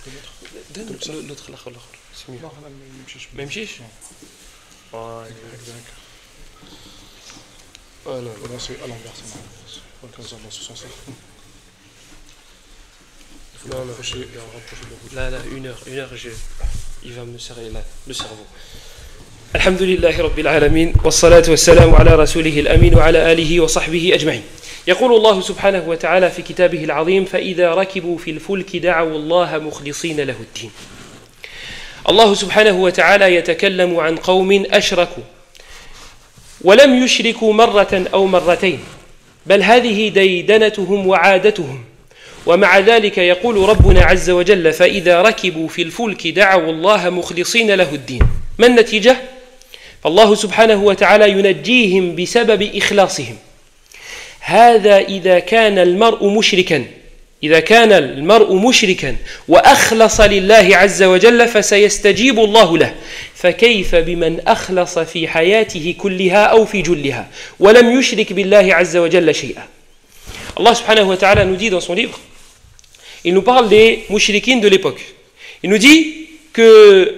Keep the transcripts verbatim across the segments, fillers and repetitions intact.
donne l'autre, l'autre, c'est mieux. Même chiche. Voilà. Voilà, c'est à l'envers, c'est marrant. Ce sens-là. Non, non, là, là, une heure, une heure, je, il va me serrer là, le cerveau. Alhamdulillahi Rabbil Alamin, wa salatu wa salamu ala rasulihi al-amin wa ala alihi wa sahbihi ajma'in. يقول الله سبحانه وتعالى في كتابه العظيم فإذا ركبوا في الفلك دعوا الله مخلصين له الدين. الله سبحانه وتعالى يتكلم عن قوم أشركوا ولم يشركوا مرة أو مرتين بل هذه ديدنتهم وعادتهم ومع ذلك يقول ربنا عز وجل فإذا ركبوا في الفلك دعوا الله مخلصين له الدين. ما النتيجة؟ فالله سبحانه وتعالى ينجيهم بسبب إخلاصهم. هذا إذا كان المرء مشركا إذا كان المرء مشركا وأخلص لله عز وجل فسيستجيب الله له فكيف بمن أخلص في حياته كلها أو في جلها ولم يشرك بالله عز وجل شيئا. Allah subhanahu wa ta'ala nous dit dans son livre, il nous parle des mouchriquines de l'époque. Il nous dit que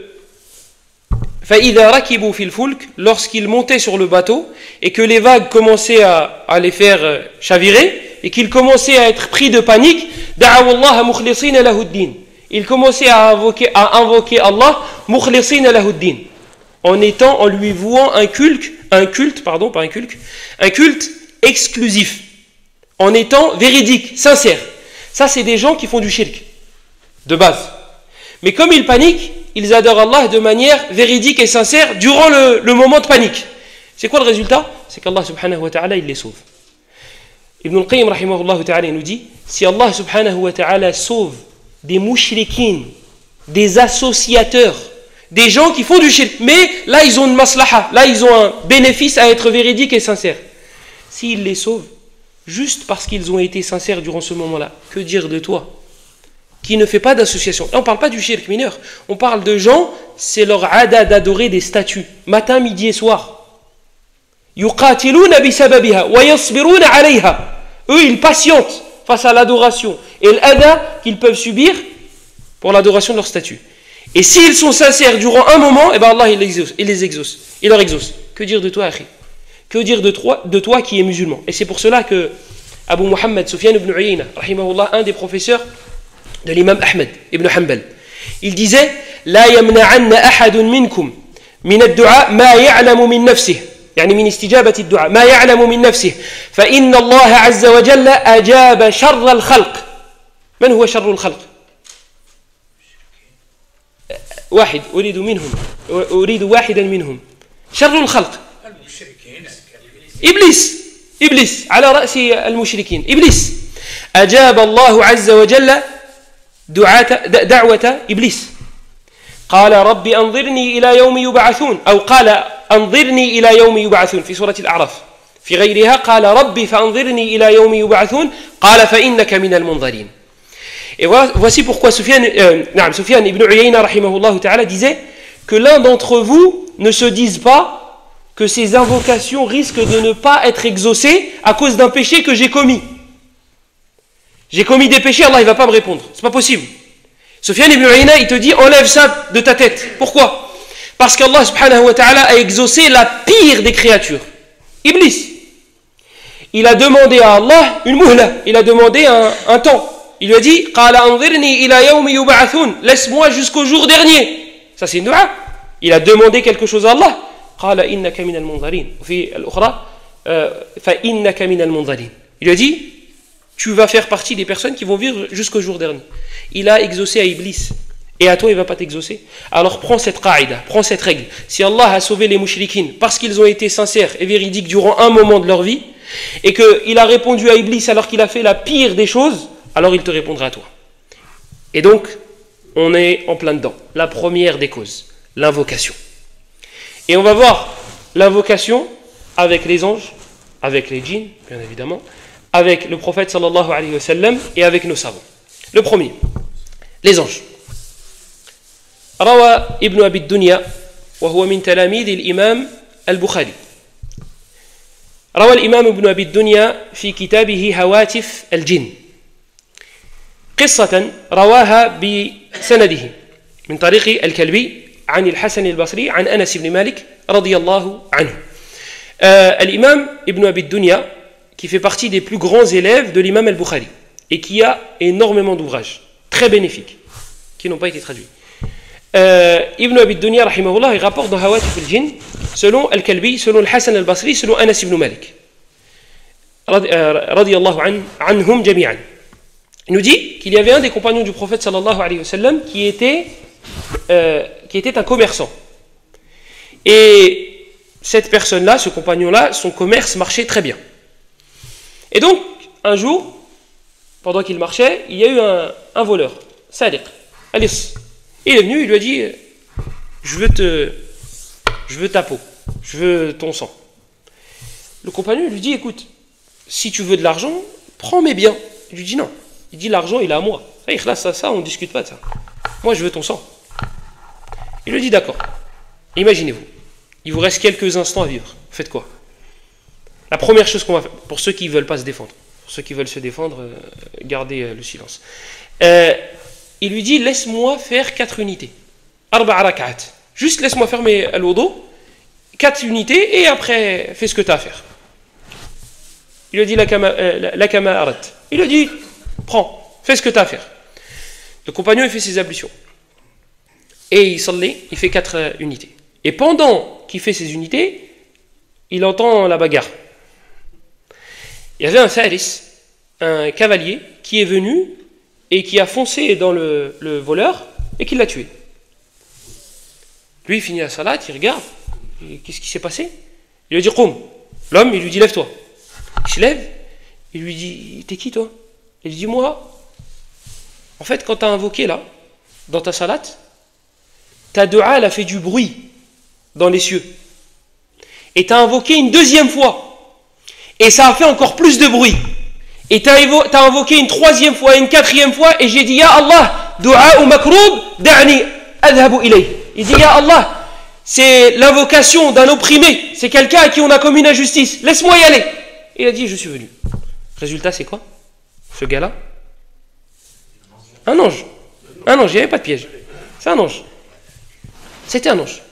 فَإِذَا رَكِبُوا فِي الْفُلْكِ lorsqu'ils montaient sur le bateau et que les vagues commençaient à, à les faire chavirer et qu'ils commençaient à être pris de panique, دَعَوُوا اللَّهَ مُخْلِصِينَ لَهُ الدِّينَ. Ils commençaient à invoquer, à invoquer Allah مُخْلِصِينَ لَهُ الدِّينَ en étant, en lui vouant un culte, un culte, pardon, pas un culte, un culte exclusif, en étant véridique, sincère. Ça, c'est des gens qui font du shirk, de base. Mais comme ils paniquent, ils adorent Allah de manière véridique et sincère durant le, le moment de panique. C'est quoi le résultat? C'est qu'Allah subhanahu wa ta'ala, il les sauve. Ibn al-Qayyim rahimahullah ta'ala nous dit, si Allah subhanahu wa ta'ala sauve des mouchriquines, des associateurs, des gens qui font du shirk, mais là ils ont une maslaha, là ils ont un bénéfice à être véridique et sincère. S'il les sauve, juste parce qu'ils ont été sincères durant ce moment-là, que dire de toi qui ne fait pas d'association? Là on ne parle pas du shirk mineur, on parle de gens, c'est leur ada d'adorer des statues, matin, midi et soir. Yuqatiluna bisababiha wa yasbiruna alayha. Eux ils patientent face à l'adoration et l'ada qu'ils peuvent subir pour l'adoration de leur statue. Et s'ils sont sincères durant un moment, eh ben Allah il les exauce, il les exauce, il leur exauce. Que dire de toi, akhi? Que dire de toi, de toi qui es musulman? Et c'est pour cela que Abu Muhammad Sufyan ibn Uyayna, rahimahullah, un des professeurs de l'imam Ahmed ibn Hanbal, il disait لا يمنعن أحد منكم من الدعاء ما يعلم من نفسه يعني من استجابة الدعاء ما يعلم من نفسه فإن الله عز وجل أجاب شر الخلق. من هو شر الخلق؟ واحد أريد منهم أريد واحدا منهم. شر الخلق إبليس إبليس على رأس المشركين. إبليس أجاب الله عز وجل دعوة إبليس قال رب أنظرني إلى يوم يبعثون أو قال أنظرني إلى يوم يبعثون في سورة الأعراف. في غيرها قال ربي فأنظرني إلى يوم يبعثون قال فإنك من المنظرين. Et voici pourquoi Sufyan, euh, non, Sufyan ibn Uyayna rahimahullah ta'ala disait que l'un d'entre vous ne se dise pas que ces invocations risquent de ne pas être exaucées à cause d'un péché que j'ai commis. J'ai commis des péchés, Allah ne va pas me répondre. C'est pas possible. Sufyan ibn Uyayna, il te dit enlève ça de ta tête. Pourquoi? Parce qu'Allah subhanahu wa ta'ala a exaucé la pire des créatures, Iblis. Il a demandé à Allah une muhla, il a demandé un, un temps. Il lui a dit laisse-moi jusqu'au jour dernier. Ça c'est une dua. Il a demandé quelque chose à Allah. Il lui a dit tu vas faire partie des personnes qui vont vivre jusqu'au jour dernier. Il a exaucé à Iblis et à toi il ne va pas t'exaucer. Alors prends cette qaïda, prends cette règle. Si Allah a sauvé les mouchriquines parce qu'ils ont été sincères et véridiques durant un moment de leur vie et qu'il a répondu à Iblis alors qu'il a fait la pire des choses, alors il te répondra à toi. Et donc, on est en plein dedans. La première des causes, l'invocation. Et on va voir l'invocation avec les anges, avec les djinns, bien évidemment, avec le prophète sallallahu alayhi wa sallam et avec nos savants. Le premier, les anges. روى ابن أبي الدنيا وهو من تلاميذ الإمام البخاري. روى الإمام ابن أبي الدنيا في كتابه هواتف الجن قصة رواها سنده من طريق الكلبي عن الحسن البصري عن أنس بن مالك رضي الله عنه. euh, L'imam Ibn Abi Dunya, qui fait partie des plus grands élèves de l'imam al-Bukhari et qui a énormément d'ouvrages très bénéfiques qui n'ont pas été traduits. Euh, Ibn Abi Dunya, rahimahullah, il rapporte dans Hawatif al-Jinn, selon Al-Kalbi, selon Al-Hassan al-Basri, selon Anas ibn Malik, radiyallahu anhum jami'an. Il nous dit qu'il y avait un des compagnons du prophète sallallahu alayhi wa sallam qui était, euh, qui était un commerçant. Et cette personne-là, ce compagnon-là, son commerce marchait très bien. Et donc, un jour, pendant qu'il marchait, il y a eu un, un voleur, Sadiq, Alice. Il est venu, il lui a dit, je veux te, je veux ta peau, je veux ton sang. Le compagnon lui dit, écoute, si tu veux de l'argent, prends mes biens. Il lui dit non. Il dit l'argent, il est à moi. Là, ça, ça, on ne discute pas de ça. Moi, je veux ton sang. Il lui dit d'accord. Imaginez-vous, il vous reste quelques instants à vivre. Faites quoi? La première chose qu'on va faire, pour ceux qui ne veulent pas se défendre, pour ceux qui veulent se défendre, euh, gardez euh, le silence. Euh, il lui dit, laisse-moi faire quatre unités. Arba rak'at. Juste laisse-moi faire mes al-wudu, quatre unités, et après, fais ce que tu as à faire. Il lui dit, la kama, euh, la kama arat. Il lui dit, prends, fais ce que tu as à faire. Le compagnon, il fait ses ablutions. Et il salli, il fait quatre euh, unités. Et pendant qu'il fait ses unités, il entend la bagarre. Il y avait un faris, un cavalier, qui est venu et qui a foncé dans le, le voleur et qui l'a tué. Lui, il finit la salat, il regarde. Qu'est-ce qui s'est passé? Il lui dit, Qoum. L'homme, il lui dit, lève-toi. Il se lève, il lui dit, t'es qui toi? Il lui dit, moi. En fait, quand tu as invoqué là, dans ta salat, ta dua, elle a fait du bruit dans les cieux. Et tu as invoqué une deuxième fois. Et ça a fait encore plus de bruit. Et tu as invoqué une troisième fois, une quatrième fois, et j'ai dit, Ya Allah, dua ou makroub, da'ni adhabu ilay. Il dit, Ya Allah, c'est l'invocation d'un opprimé, c'est quelqu'un à qui on a commis une injustice, laisse-moi y aller. Il a dit, je suis venu. Résultat, c'est quoi? Ce gars-là? Un ange. Un ange, il n'y avait pas de piège. C'est un ange. C'était un ange.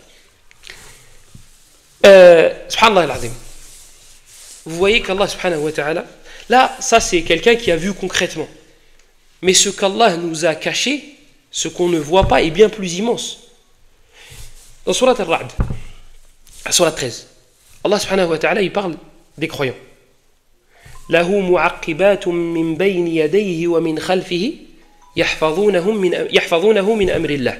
Euh, subhanallah al-azim. Vous voyez qu'Allah subhanahu wa ta'ala, là, ça c'est quelqu'un qui a vu concrètement. Mais ce qu'Allah nous a caché, ce qu'on ne voit pas, est bien plus immense. Dans Surat al-Ra'd, à Surat treize, Allah subhanahu wa ta'ala, il parle des croyants. Lahu mu'aqibatun min bayni yadayhi wa min khalfihi yahfazunahu min yahfazunahu min amrillah.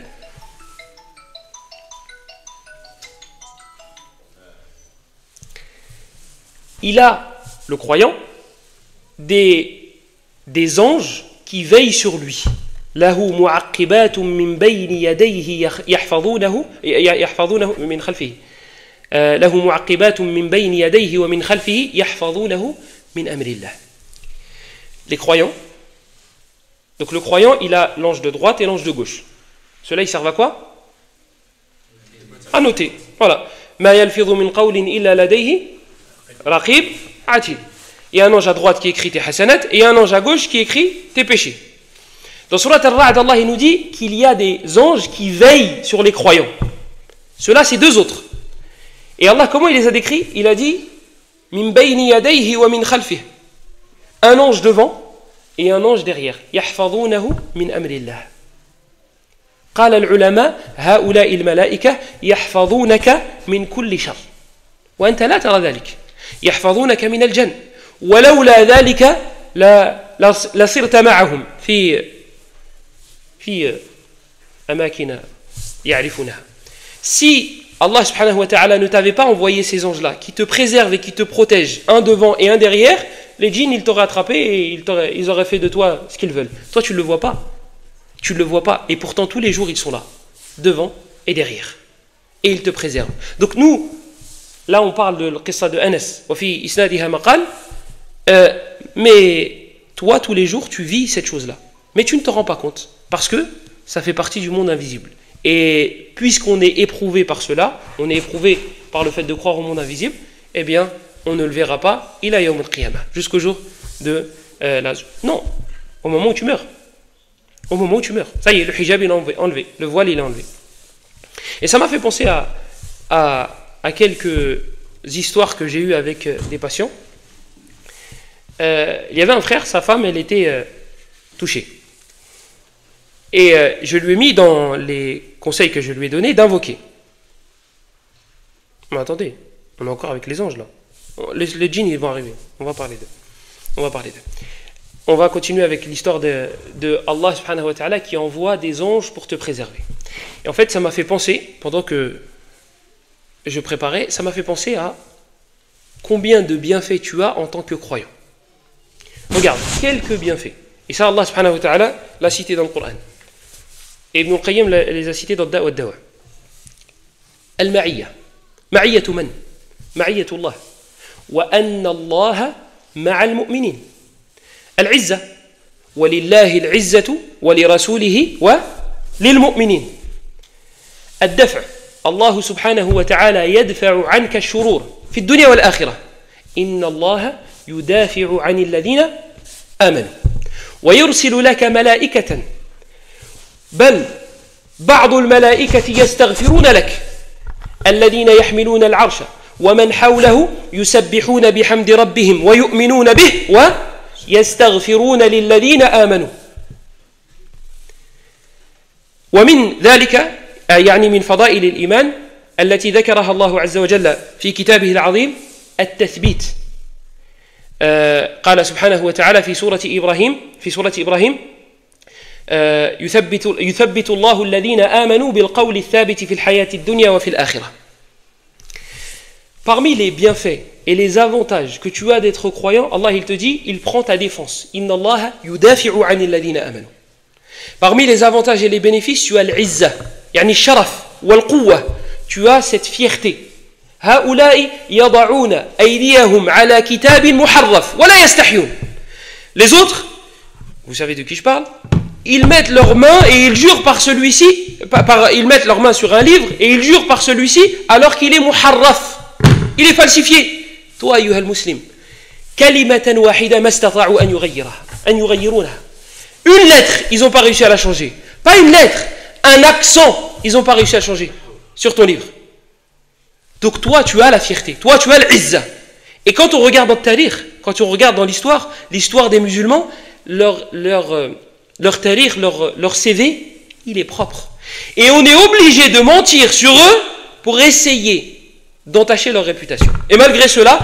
Il a, le croyant, des, des anges qui veillent sur lui. Lahu mu'aqibatun min bayni yadayhi yahfazunahu yahfazunahu min khalfihi. Lahu mu'aqibatun min bayni yadayhi wa min khalfihi yahfazunahu min amrillah. Les croyants. Donc le croyant, il a l'ange de droite et l'ange de gauche. Ceux-là, ils servent à quoi? À noter. Voilà. Ma yalfidhu min qawlin illa ladayhi Raqib, Atid. Il y a un ange à droite qui écrit tes hasanat et un ange à gauche qui écrit tes péchés. Dans Surat al-Ra'd, Allah il nous dit qu'il y a des anges qui veillent sur les croyants. Ceux-là, c'est deux autres. Et Allah, comment il les a décrits? Il a dit Min bayni yadayhi wa min khalfih. Un ange devant et un ange derrière. Yahfazunahu min amrillah. قال العلماء هؤلاء الملائكة يحفظونك من كل شر وأنت لا ترى ذلك. يحفظونك من الجن ولولا ذلك لصرت معهم في في أماكن يعرفونها. Si Allah subhanahu wa ta'ala ne t'avait pas envoyé ces anges-là qui te préservent et qui te protègent, un devant et un derrière, les djinns ils t'auraient attrapé et ils, ils auraient fait de toi ce qu'ils veulent. Toi tu ne le vois pas. Tu ne le vois pas. Et pourtant tous les jours ils sont là, devant et derrière. Et ils te préservent. Donc nous, là, on parle de l'qissa de Anas. Euh, mais toi, tous les jours, tu vis cette chose-là. Mais tu ne te rends pas compte. Parce que ça fait partie du monde invisible. Et puisqu'on est éprouvé par cela, on est éprouvé par le fait de croire au monde invisible, eh bien, on ne le verra pas, ila yawm al-qiyamah, jusqu'au jour de euh, la... Non, au moment où tu meurs. Au moment où tu meurs. Ça y est, le hijab il est enlevé, enlevé. Le voile il est enlevé. Et ça m'a fait penser à, à, à quelques histoires que j'ai eues avec des patients. Euh, il y avait un frère, sa femme, elle était euh, touchée. Et euh, je lui ai mis dans les conseils que je lui ai donnés d'invoquer. Mais attendez, on est encore avec les anges là. Les, les djinns ils vont arriver. On va parler d'eux. On va parler d'eux. On va continuer avec l'histoire de, de Allah subhanahu wa ta'ala qui envoie des anges pour te préserver. Et en fait, ça m'a fait penser, pendant que je préparais, ça m'a fait penser à combien de bienfaits tu as en tant que croyant. Regarde, quelques bienfaits. Et ça, Allah subhanahu wa ta'ala l'a cité dans le Coran. Et Ibn al-Qayyim les a cités dans le Dawa ad-Dawa. Al-Ma'iyya. Ma'iyyatu man? Ma'iyyatu Allah. Wa anna Allah ma'al mu'minin. Al-Izza. Wa lillahi al-Izzatu wa li rasulihi wa lil mu'minin. Ad-Daf'. Allah subhanahu wa ta'ala yadfa'u 'anka ash-shurur fi ad-dunya wal akhirah. Inna Allah يدافع عن الذين آمنوا ويرسل لك ملائكة بل بعض الملائكة يستغفرون لك الذين يحملون العرش ومن حوله يسبحون بحمد ربهم ويؤمنون به ويستغفرون للذين آمنوا ومن ذلك يعني من فضائل الإيمان التي ذكرها الله عز وجل في كتابه العظيم التثبيت. قال سبحانه وتعالى في سورة إبراهيم في سورة إبراهيم يثبت يثبت الله الذين آمنوا بالقول الثابت في الحياة الدنيا وفي الآخرة. Parmi les bienfaits et les avantages que tu as d'être croyant, Allah il te dit, il prend ta défense. Inna Allah yudafi'u 'anil ladhina amanu. Parmi les avantages et les bénéfices, tu as l'izza, yani sharaf wal quwwa. Tu as cette fierté. هؤلاء يضعون أيديهم على كتاب محرف ولا يستحيون. Les autres, vous savez de qui je parle, ils mettent leurs mains et ils jurent par celui-ci, par, par, ils mettent leurs mains sur un livre et ils jurent par celui-ci alors qu'il est muharraf, il est falsifié. Toi, أيها المسلم, كلمة واحدة ما استطاعوا أن يغيرها أن يغيرونها. Une lettre, ils n'ont pas réussi à la changer. Pas une lettre, un accent, ils n'ont pas réussi à changer sur ton livre. Donc toi, tu as la fierté, toi, tu as l'izza. Et quand on regarde dans le tarikh, quand on regarde dans l'histoire, l'histoire des musulmans, leur, leur, euh, leur tarikh, leur, leur C V, il est propre. Et on est obligé de mentir sur eux pour essayer d'entacher leur réputation. Et malgré cela,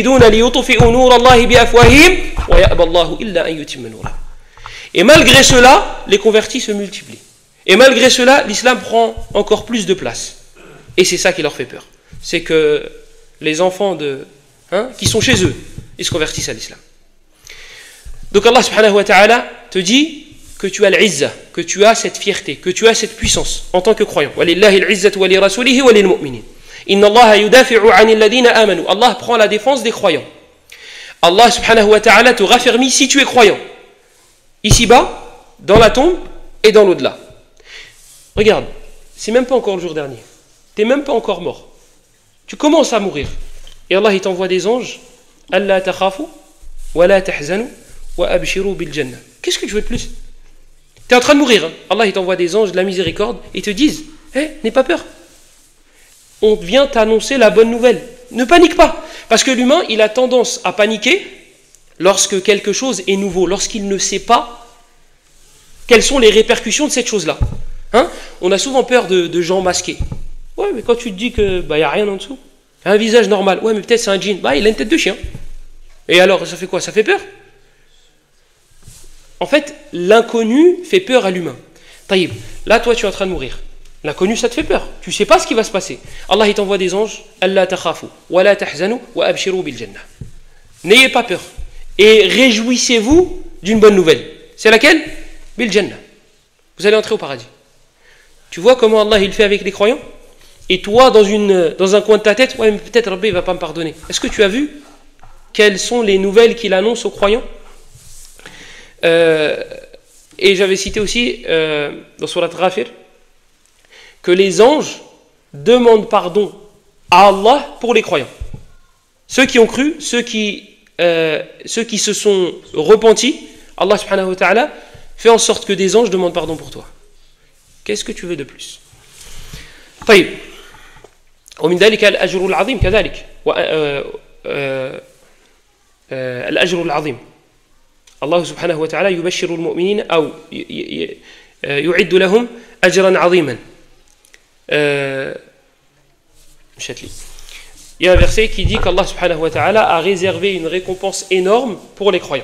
et malgré cela, les convertis se multiplient. Et malgré cela, l'islam prend encore plus de place. Et c'est ça qui leur fait peur. C'est que les enfants de, hein, qui sont chez eux, ils se convertissent à l'islam. Donc Allah subhanahu wa ta'ala te dit que tu as l'izza, que tu as cette fierté, que tu as cette puissance en tant que croyant. Walillahi al-izzatu wa li rasulihi wa lil mu'minin. Inna Allah yudafi'u 'anil ladhina amanu. Allah prend la défense des croyants. Allah subhanahu wa ta'ala te raffermit si tu es croyant. Ici-bas, dans la tombe et dans l'au-delà. Regarde, c'est même pas encore le jour dernier. Tu n'es même pas encore mort. Tu commences à mourir. Et Allah il t'envoie des anges. Allah takhafu wa la tahzanu wa abshiru bil jannah. Qu'est-ce que tu veux de plus? Tu es en train de mourir. Hein? Allah il t'envoie des anges de la miséricorde et te disent hé, hey, n'aie pas peur. On vient t'annoncer la bonne nouvelle. Ne panique pas. Parce que l'humain, il a tendance à paniquer lorsque quelque chose est nouveau, lorsqu'il ne sait pas quelles sont les répercussions de cette chose-là. Hein? On a souvent peur de, de gens masqués. Ouais, mais quand tu te dis que bah, y a rien en dessous, un visage normal, ouais, mais peut-être c'est un djinn, bah, il a une tête de chien. Et alors, ça fait quoi? Ça fait peur? En fait, l'inconnu fait peur à l'humain. Taïb, là, toi, tu es en train de mourir. L'inconnu, ça te fait peur. Tu ne sais pas ce qui va se passer. Allah, il t'envoie des anges. Allah takhafu, wa la tahzanu, wa abshiru bil jannah. N'ayez pas peur. Et réjouissez-vous d'une bonne nouvelle. C'est laquelle? Bil jannah. Vous allez entrer au paradis. Tu vois comment Allah, il fait avec les croyants? Et toi, dans, une, dans un coin de ta tête, ouais, mais peut-être Rabbi ne va pas me pardonner. Est-ce que tu as vu quelles sont les nouvelles qu'il annonce aux croyants? euh, Et j'avais cité aussi, euh, dans Surat Ghafir, que les anges demandent pardon à Allah pour les croyants. Ceux qui ont cru, ceux qui, euh, ceux qui se sont repentis, Allah subhanahu wa ta'ala fais en sorte que des anges demandent pardon pour toi. Qu'est-ce que tu veux de plus? طيب ومن ذلك الأجر العظيم كذلك الأجر العظيم الله سبحانه وتعالى يبشر المؤمنين أو يعد لهم أجرا عظيما. Il y a un verset qui dit qu'Allah subhanahu wa ta'ala a réservé une récompense énorme pour les croyants.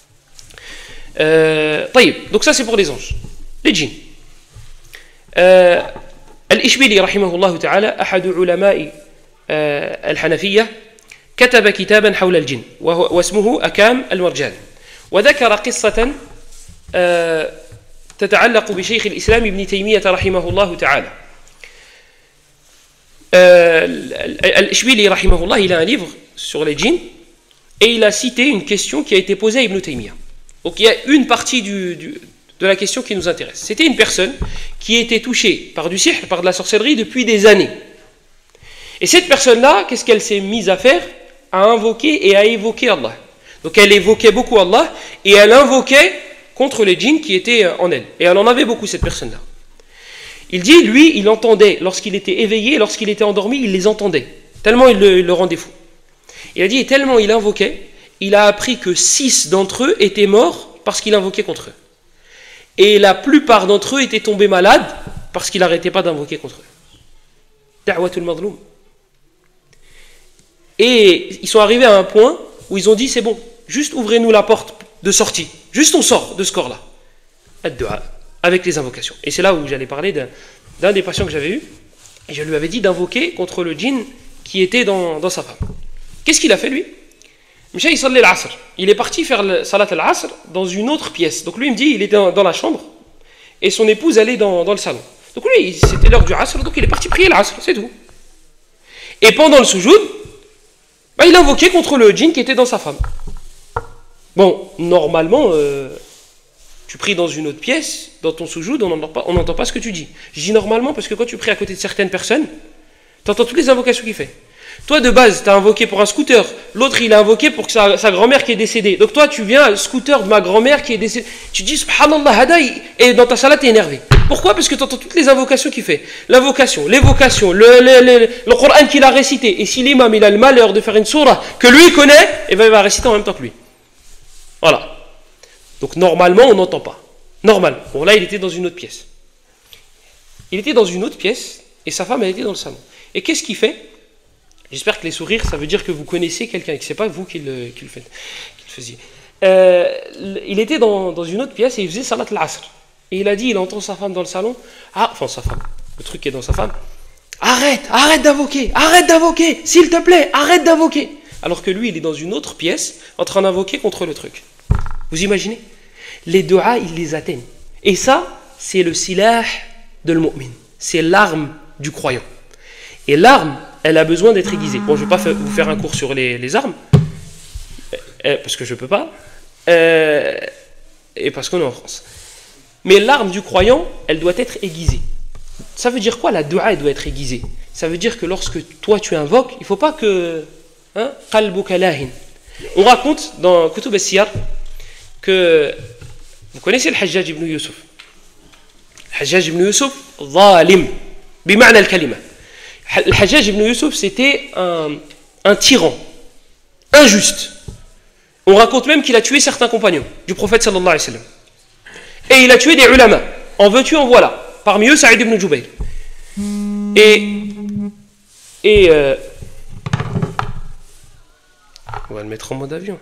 Euh, donc ça c'est pour les anges. Les djinns. Euh, Al-Ishbili رحمه الله تعالى أحد علماء الحنفية كتب كتابا حول الجن واسمه أكام المرجان وذكر قصة تتعلق بشيخ الإسلام ابن تيمية رحمه الله تعالى. Al-Ishbili رحمه الله, il a un livre sur les djinns et il a cité une question qui a été posée à Ibn Taymiyyah. Donc il y a une partie du, du, de la question qui nous intéresse. C'était une personne qui était touchée par du sihr, par de la sorcellerie depuis des années. Et cette personne-là, qu'est-ce qu'elle s'est mise à faire? À invoquer et à évoquer Allah. Donc elle évoquait beaucoup Allah et elle invoquait contre les djinns qui étaient en elle. Et elle en avait beaucoup, cette personne-là. Il dit, lui, il entendait, lorsqu'il était éveillé, lorsqu'il était endormi, il les entendait. Tellement il le, il le rendait fou. Il a dit, et tellement il invoquait, il a appris que six d'entre eux étaient morts parce qu'il invoquait contre eux. Et la plupart d'entre eux étaient tombés malades parce qu'il n'arrêtait pas d'invoquer contre eux. Da'watul madloum. Et ils sont arrivés à un point où ils ont dit, c'est bon, juste ouvrez-nous la porte de sortie. Juste on sort de ce corps-là. Ad-du'a, avec les invocations. Et c'est là où j'allais parler d'un, d'un des patients que j'avais eu. Et je lui avais dit d'invoquer contre le djinn qui était dans, dans sa femme. Qu'est-ce qu'il a fait, lui? Il est parti faire le salat al-asr dans une autre pièce. Donc lui, il me dit, il était dans, dans la chambre et son épouse, elle est dans, dans le salon. Donc lui, c'était l'heure du asr, donc il est parti prier l'asr, c'est tout. Et pendant le soujoud, bah, il invoquait contre le djinn qui était dans sa femme. Bon, normalement, euh, tu pries dans une autre pièce, dans ton soujoud, on n'entend pas, on n'entend pas ce que tu dis. Je dis normalement parce que quand tu pries à côté de certaines personnes, tu entends toutes les invocations qu'il fait. Toi, de base, tu as invoqué pour un scooter. L'autre, il a invoqué pour que sa, sa grand-mère qui est décédée. Donc toi, tu viens, scooter de ma grand-mère qui est décédée. Tu dis, subhanallah, hadaï, et dans ta salat, tu es énervé. Pourquoi? Parce que tu entends toutes les invocations qu'il fait. L'invocation, l'évocation, le, le, le, le Coran qu'il a récité. Et si l'imam, il a le malheur de faire une sourate que lui, il connaît, et ben, il va réciter en même temps que lui. Voilà. Donc normalement, on n'entend pas. Normal. Bon, là, il était dans une autre pièce. Il était dans une autre pièce, et sa femme, elle était dans le salon. Et qu'est-ce qu'il fait? J'espère que les sourires, ça veut dire que vous connaissez quelqu'un et que ce n'est pas vous qui le, qui le, faites, qui le faisiez. Euh, il était dans, dans une autre pièce et il faisait salat al-asr. Et il a dit, il entend sa femme dans le salon. Ah, enfin sa femme, le truc qui est dans sa femme. Arrête, arrête d'invoquer, arrête d'invoquer, s'il te plaît, arrête d'invoquer. Alors que lui, il est dans une autre pièce en train d'invoquer contre le truc. Vous imaginez? Les du'a, ils les atteignent. Et ça, c'est le silah de l'mu'min. C'est l'arme du croyant. Et l'arme, elle a besoin d'être aiguisée. Bon, je ne vais pas vous faire un cours sur les, les armes, euh, parce que je ne peux pas, euh, et parce qu'on est en France. Mais l'arme du croyant, elle doit être aiguisée. Ça veut dire quoi? La dua, elle doit être aiguisée. Ça veut dire que lorsque toi tu invoques, il ne faut pas que... Hein, qalbuka lahin. On raconte dans Kutub al-Siyar que... Vous connaissez le Hajjaj ibn Yusuf? Le Hajjaj ibn Yusuf, zalim, bima'na al-kalima. Le Hajjaj ibn Yusuf, c'était un, un tyran, injuste. On raconte même qu'il a tué certains compagnons du prophète sallallahu alayhi wa sallam. Et il a tué des ulama. En veux-tu, en voilà. Parmi eux, Saïd ibn Jubayr. Et... Et... Euh, on va le mettre en mode avion.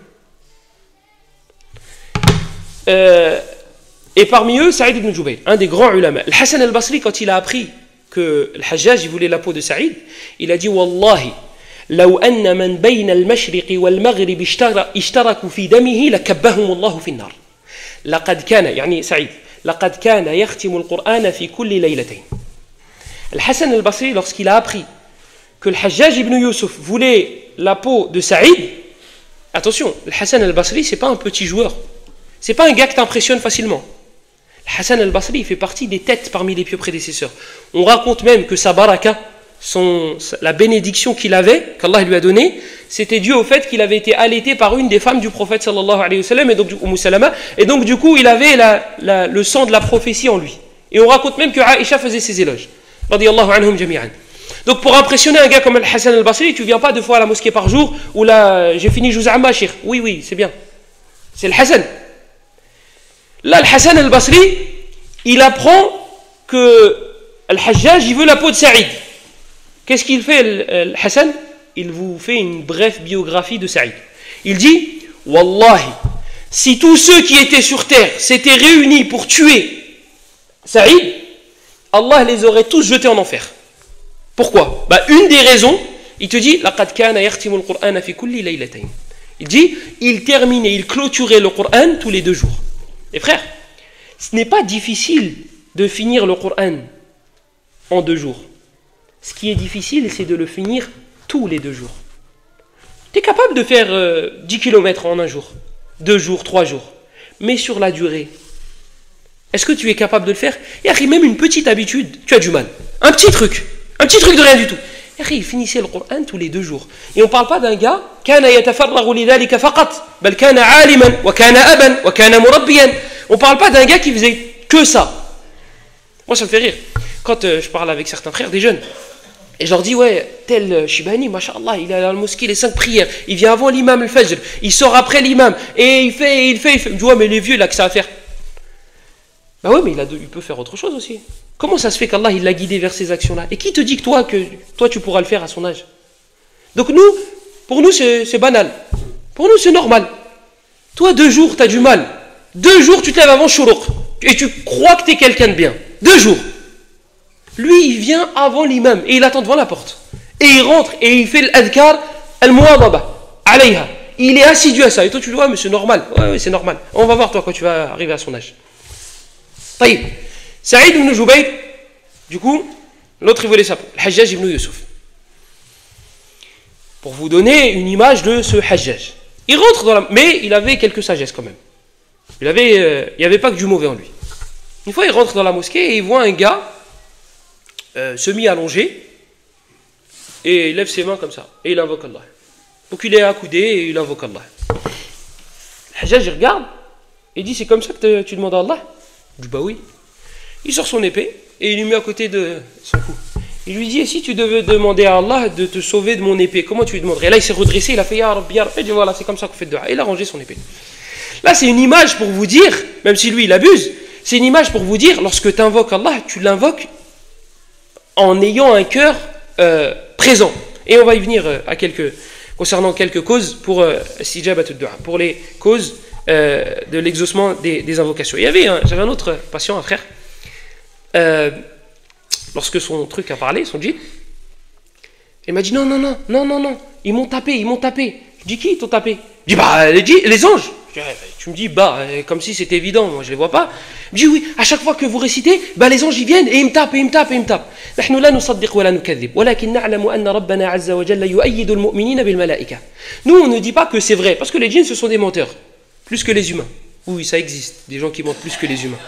Euh, et parmi eux, Saïd ibn Jubayr, un des grands ulama. Le Hassan al-Basri, quand il a appris que le Hajjaj, il voulait la peau de Saïd, il a dit, Wallahi, لو أن من بين المشرق والمغرب اشتركوا في دمه لكبهم الله في النار. لقد كان يعني سعيد لقد كان يختم القرآن في كل ليلتين. Al-Hassan al-Basri, lorsqu'il a appris que le Hajjaj ibn Yusuf voulait la peau de Saïd, attention, le Hassan al-Basri, c'est pas un petit joueur, c'est pas un gars que t'impressionne facilement. Hassan al-Basri, il fait partie des têtes parmi les pieux prédécesseurs. On raconte même que sa baraka, son, la bénédiction qu'il avait, qu'Allah lui a donnée, c'était dû au fait qu'il avait été allaité par une des femmes du prophète sallallahu alayhi wa sallam, et donc du Umm Salama, et donc du coup il avait la, la, le sang de la prophétie en lui. Et on raconte même que Aïcha faisait ses éloges. Radiyallahu anhum jami'an. Donc pour impressionner un gars comme Al-Hassan al-Basri, tu viens pas deux fois à la mosquée par jour, ou là j'ai fini Juz'ama, shir. Oui, oui, c'est bien. C'est le Hassan. Là, Al-Hassan al-Basri, il apprend que Al-Hajjaj, il veut la peau de Saïd. Qu'est-ce qu'il fait, Al-Hassan? Il vous fait une brève biographie de Saïd. Il dit, Wallahi, si tous ceux qui étaient sur terre s'étaient réunis pour tuer Saïd, Allah les aurait tous jetés en enfer. Pourquoi? Bah, une des raisons, il te dit, Laqad kana yakhtimu al-Qur'ana fi kulli laylatayn. Il dit, il terminait, il clôturait le Coran tous les deux jours. Et frères, ce n'est pas difficile de finir le Coran en deux jours. Ce qui est difficile, c'est de le finir tous les deux jours. Tu es capable de faire euh, dix kilomètres en un jour, deux jours, trois jours. Mais sur la durée, est-ce que tu es capable de le faire? Et après, même une petite habitude, tu as du mal. Un petit truc, un petit truc de rien du tout. Et après, il finissait le Coran tous les deux jours. Et on ne parle pas d'un gars, كان يتفرغ لذلك فقط, بل كان عالما وكان أبا وكان مربيا. On ne parle pas d'un gars qui faisait que ça. Moi, ça me fait rire. Quand euh, je parle avec certains frères, des jeunes, et je leur dis, ouais, tel Shibani, mashallah, il est à la mosquée les cinq prières, il vient avant l'imam al-Fajr, il sort après l'imam, et il fait, il fait, il fait. Je dis, ouais, mais les vieux, là, que ça à faire. Bah ouais, mais il, a de, il peut faire autre chose aussi. Comment ça se fait qu'Allah, il l'a guidé vers ces actions-là? Et qui te dit que toi, que toi, tu pourras le faire à son âge? Donc nous, pour nous, c'est, c'est banal. Pour nous, c'est normal. Toi, deux jours, tu as du mal. Deux jours, tu te lèves avant Shuruq, et tu crois que tu es quelqu'un de bien. Deux jours. Lui, il vient avant l'imam et il attend devant la porte. Et il rentre et il fait l'adhkar al-muwadaba alayha. Il est assidu à ça. Et toi, tu dis, ouais, mais c'est normal. Ouais, ouais, c'est normal. On va voir, toi, quand tu vas arriver à son âge. Taïb. Saïd ibn Jubayr, du coup, l'autre, il voulait ça. Al-Hajjaj ibn Yusuf. Pour vous donner une image de ce Hajjaj. Il rentre dans la... Mais il avait quelques sagesses quand même. Il avait, euh, il n'y avait pas que du mauvais en lui. Une fois, il rentre dans la mosquée et il voit un gars Euh, semi-allongé et il lève ses mains comme ça et il invoque Allah. Donc il est accoudé et il invoque Allah. Hajjaj, il regarde et dit, c'est comme ça que te, tu demandes à Allah? Il dit, bah oui. Il sort son épée et il lui met à côté de son cou. Il lui dit, et si tu devais demander à Allah de te sauver de mon épée, comment tu lui demanderais? Et là il s'est redressé, il a fait Ya Rabbi, Ya Rabbi. Il dit, voilà, c'est comme ça qu'on fait de dua. Et il a rangé son épée. Là c'est une image pour vous dire, même si lui il abuse, c'est une image pour vous dire, lorsque tu invoques Allah, tu l'invoques en ayant un cœur euh, présent. Et on va y venir euh, à quelques, concernant quelques causes pour euh, Sijabatud Dua, pour les causes euh, de l'exaucement des, des invocations. Il y avait un, j'avais un autre patient, un frère, euh, lorsque son truc a parlé, son djinn, il m'a dit non, non, non, non, non, non, ils m'ont tapé, ils m'ont tapé. Je dis, qui t'ont tapé? Je dis, bah, les, les anges. Je dis, tu me dis, bah, comme si c'était évident, moi je les vois pas. Je dis, oui, à chaque fois que vous récitez, bah, les anges ils viennent et ils me tapent, et ils me tapent, et ils me tapent. نحن لا نصدق ولا نكذب ولكن نعلم أن ربنا عز وجل يؤيد المؤمنين بالملائكة. Nous, on ne dit pas que c'est vrai, parce que les djinns, ce sont des menteurs, plus que les humains. Oui, ça existe, des gens qui mentent plus que les humains.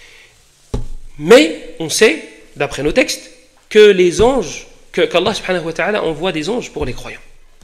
Mais, on sait, d'après nos textes, que les anges, que, qu'Allah subhanahu wa ta'ala envoie des anges pour les croyants.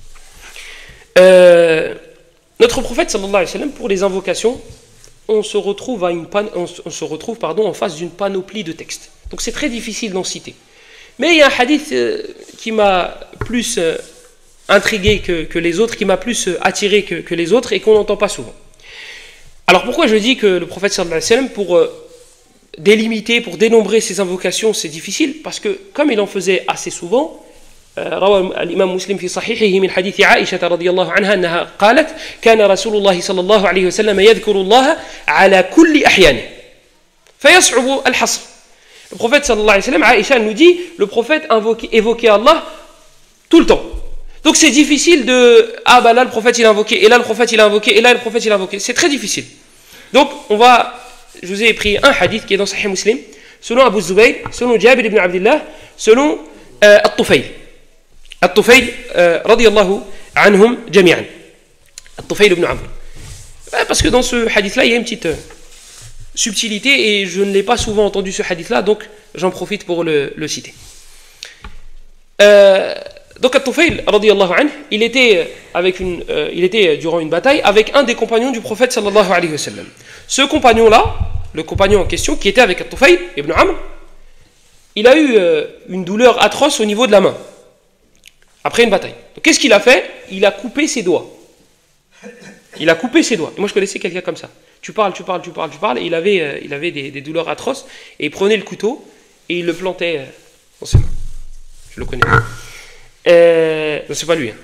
Euh, notre prophète sallallahu alayhi wa sallam, pour les invocations, on se retrouve, à une pan, on, on se retrouve pardon, en face d'une panoplie de textes. Donc c'est très difficile d'en citer. Mais il y a un hadith euh, qui m'a plus euh, intrigué que, que les autres, qui m'a plus euh, attiré que, que les autres et qu'on n'entend pas souvent. Alors pourquoi je dis que le prophète sallallahu alayhi wa sallam, pour euh, délimiter, pour dénombrer ses invocations, c'est difficile, parce que comme il en faisait assez souvent, روى الإمام مسلم في صحيحه من حديث عائشة رضي الله عنها أنها قالت كان رسول الله صلى الله عليه وسلم يذكر الله على كل أحيانه فيصعب الحصر. Le prophète sallallahu alayhi wa sallam, Aïcha nous dit, le prophète invoquait, évoquait Allah tout le temps. Donc c'est difficile de, ah bah là le prophète il a invoqué, et là le prophète il a invoqué, et là le prophète il a invoqué. C'est très difficile. Donc on va, je vous ai pris un hadith qui est dans Sahih Muslim, selon Abu Zubayr, selon Jabir ibn Abdullah, selon euh, At-Tufayl. At-Tufayl, euh, radiyallahu anhum jami'an. At-Tufayl ibn Amr. Parce que dans ce hadith-là, il y a une petite euh, subtilité et je ne l'ai pas souvent entendu ce hadith-là, donc j'en profite pour le, le citer. Euh, donc At-Tufayl, radiyallahu anhu, il était, avec une, euh, il était durant une bataille avec un des compagnons du prophète sallallahu alayhi wa sallam. Ce compagnon-là, le compagnon en question, qui était avec At-Tufayl ibn Amr, il a eu euh, une douleur atroce au niveau de la main, après une bataille. Donc qu'est-ce qu'il a fait? Il a coupé ses doigts. Il a coupé ses doigts. Et moi je connaissais quelqu'un comme ça. Tu parles, tu parles, tu parles, tu parles, et il avait, euh, il avait des, des douleurs atroces, et il prenait le couteau, et il le plantait euh, dans ses mains. Je le connais. Euh, non, c'est pas lui. Hein.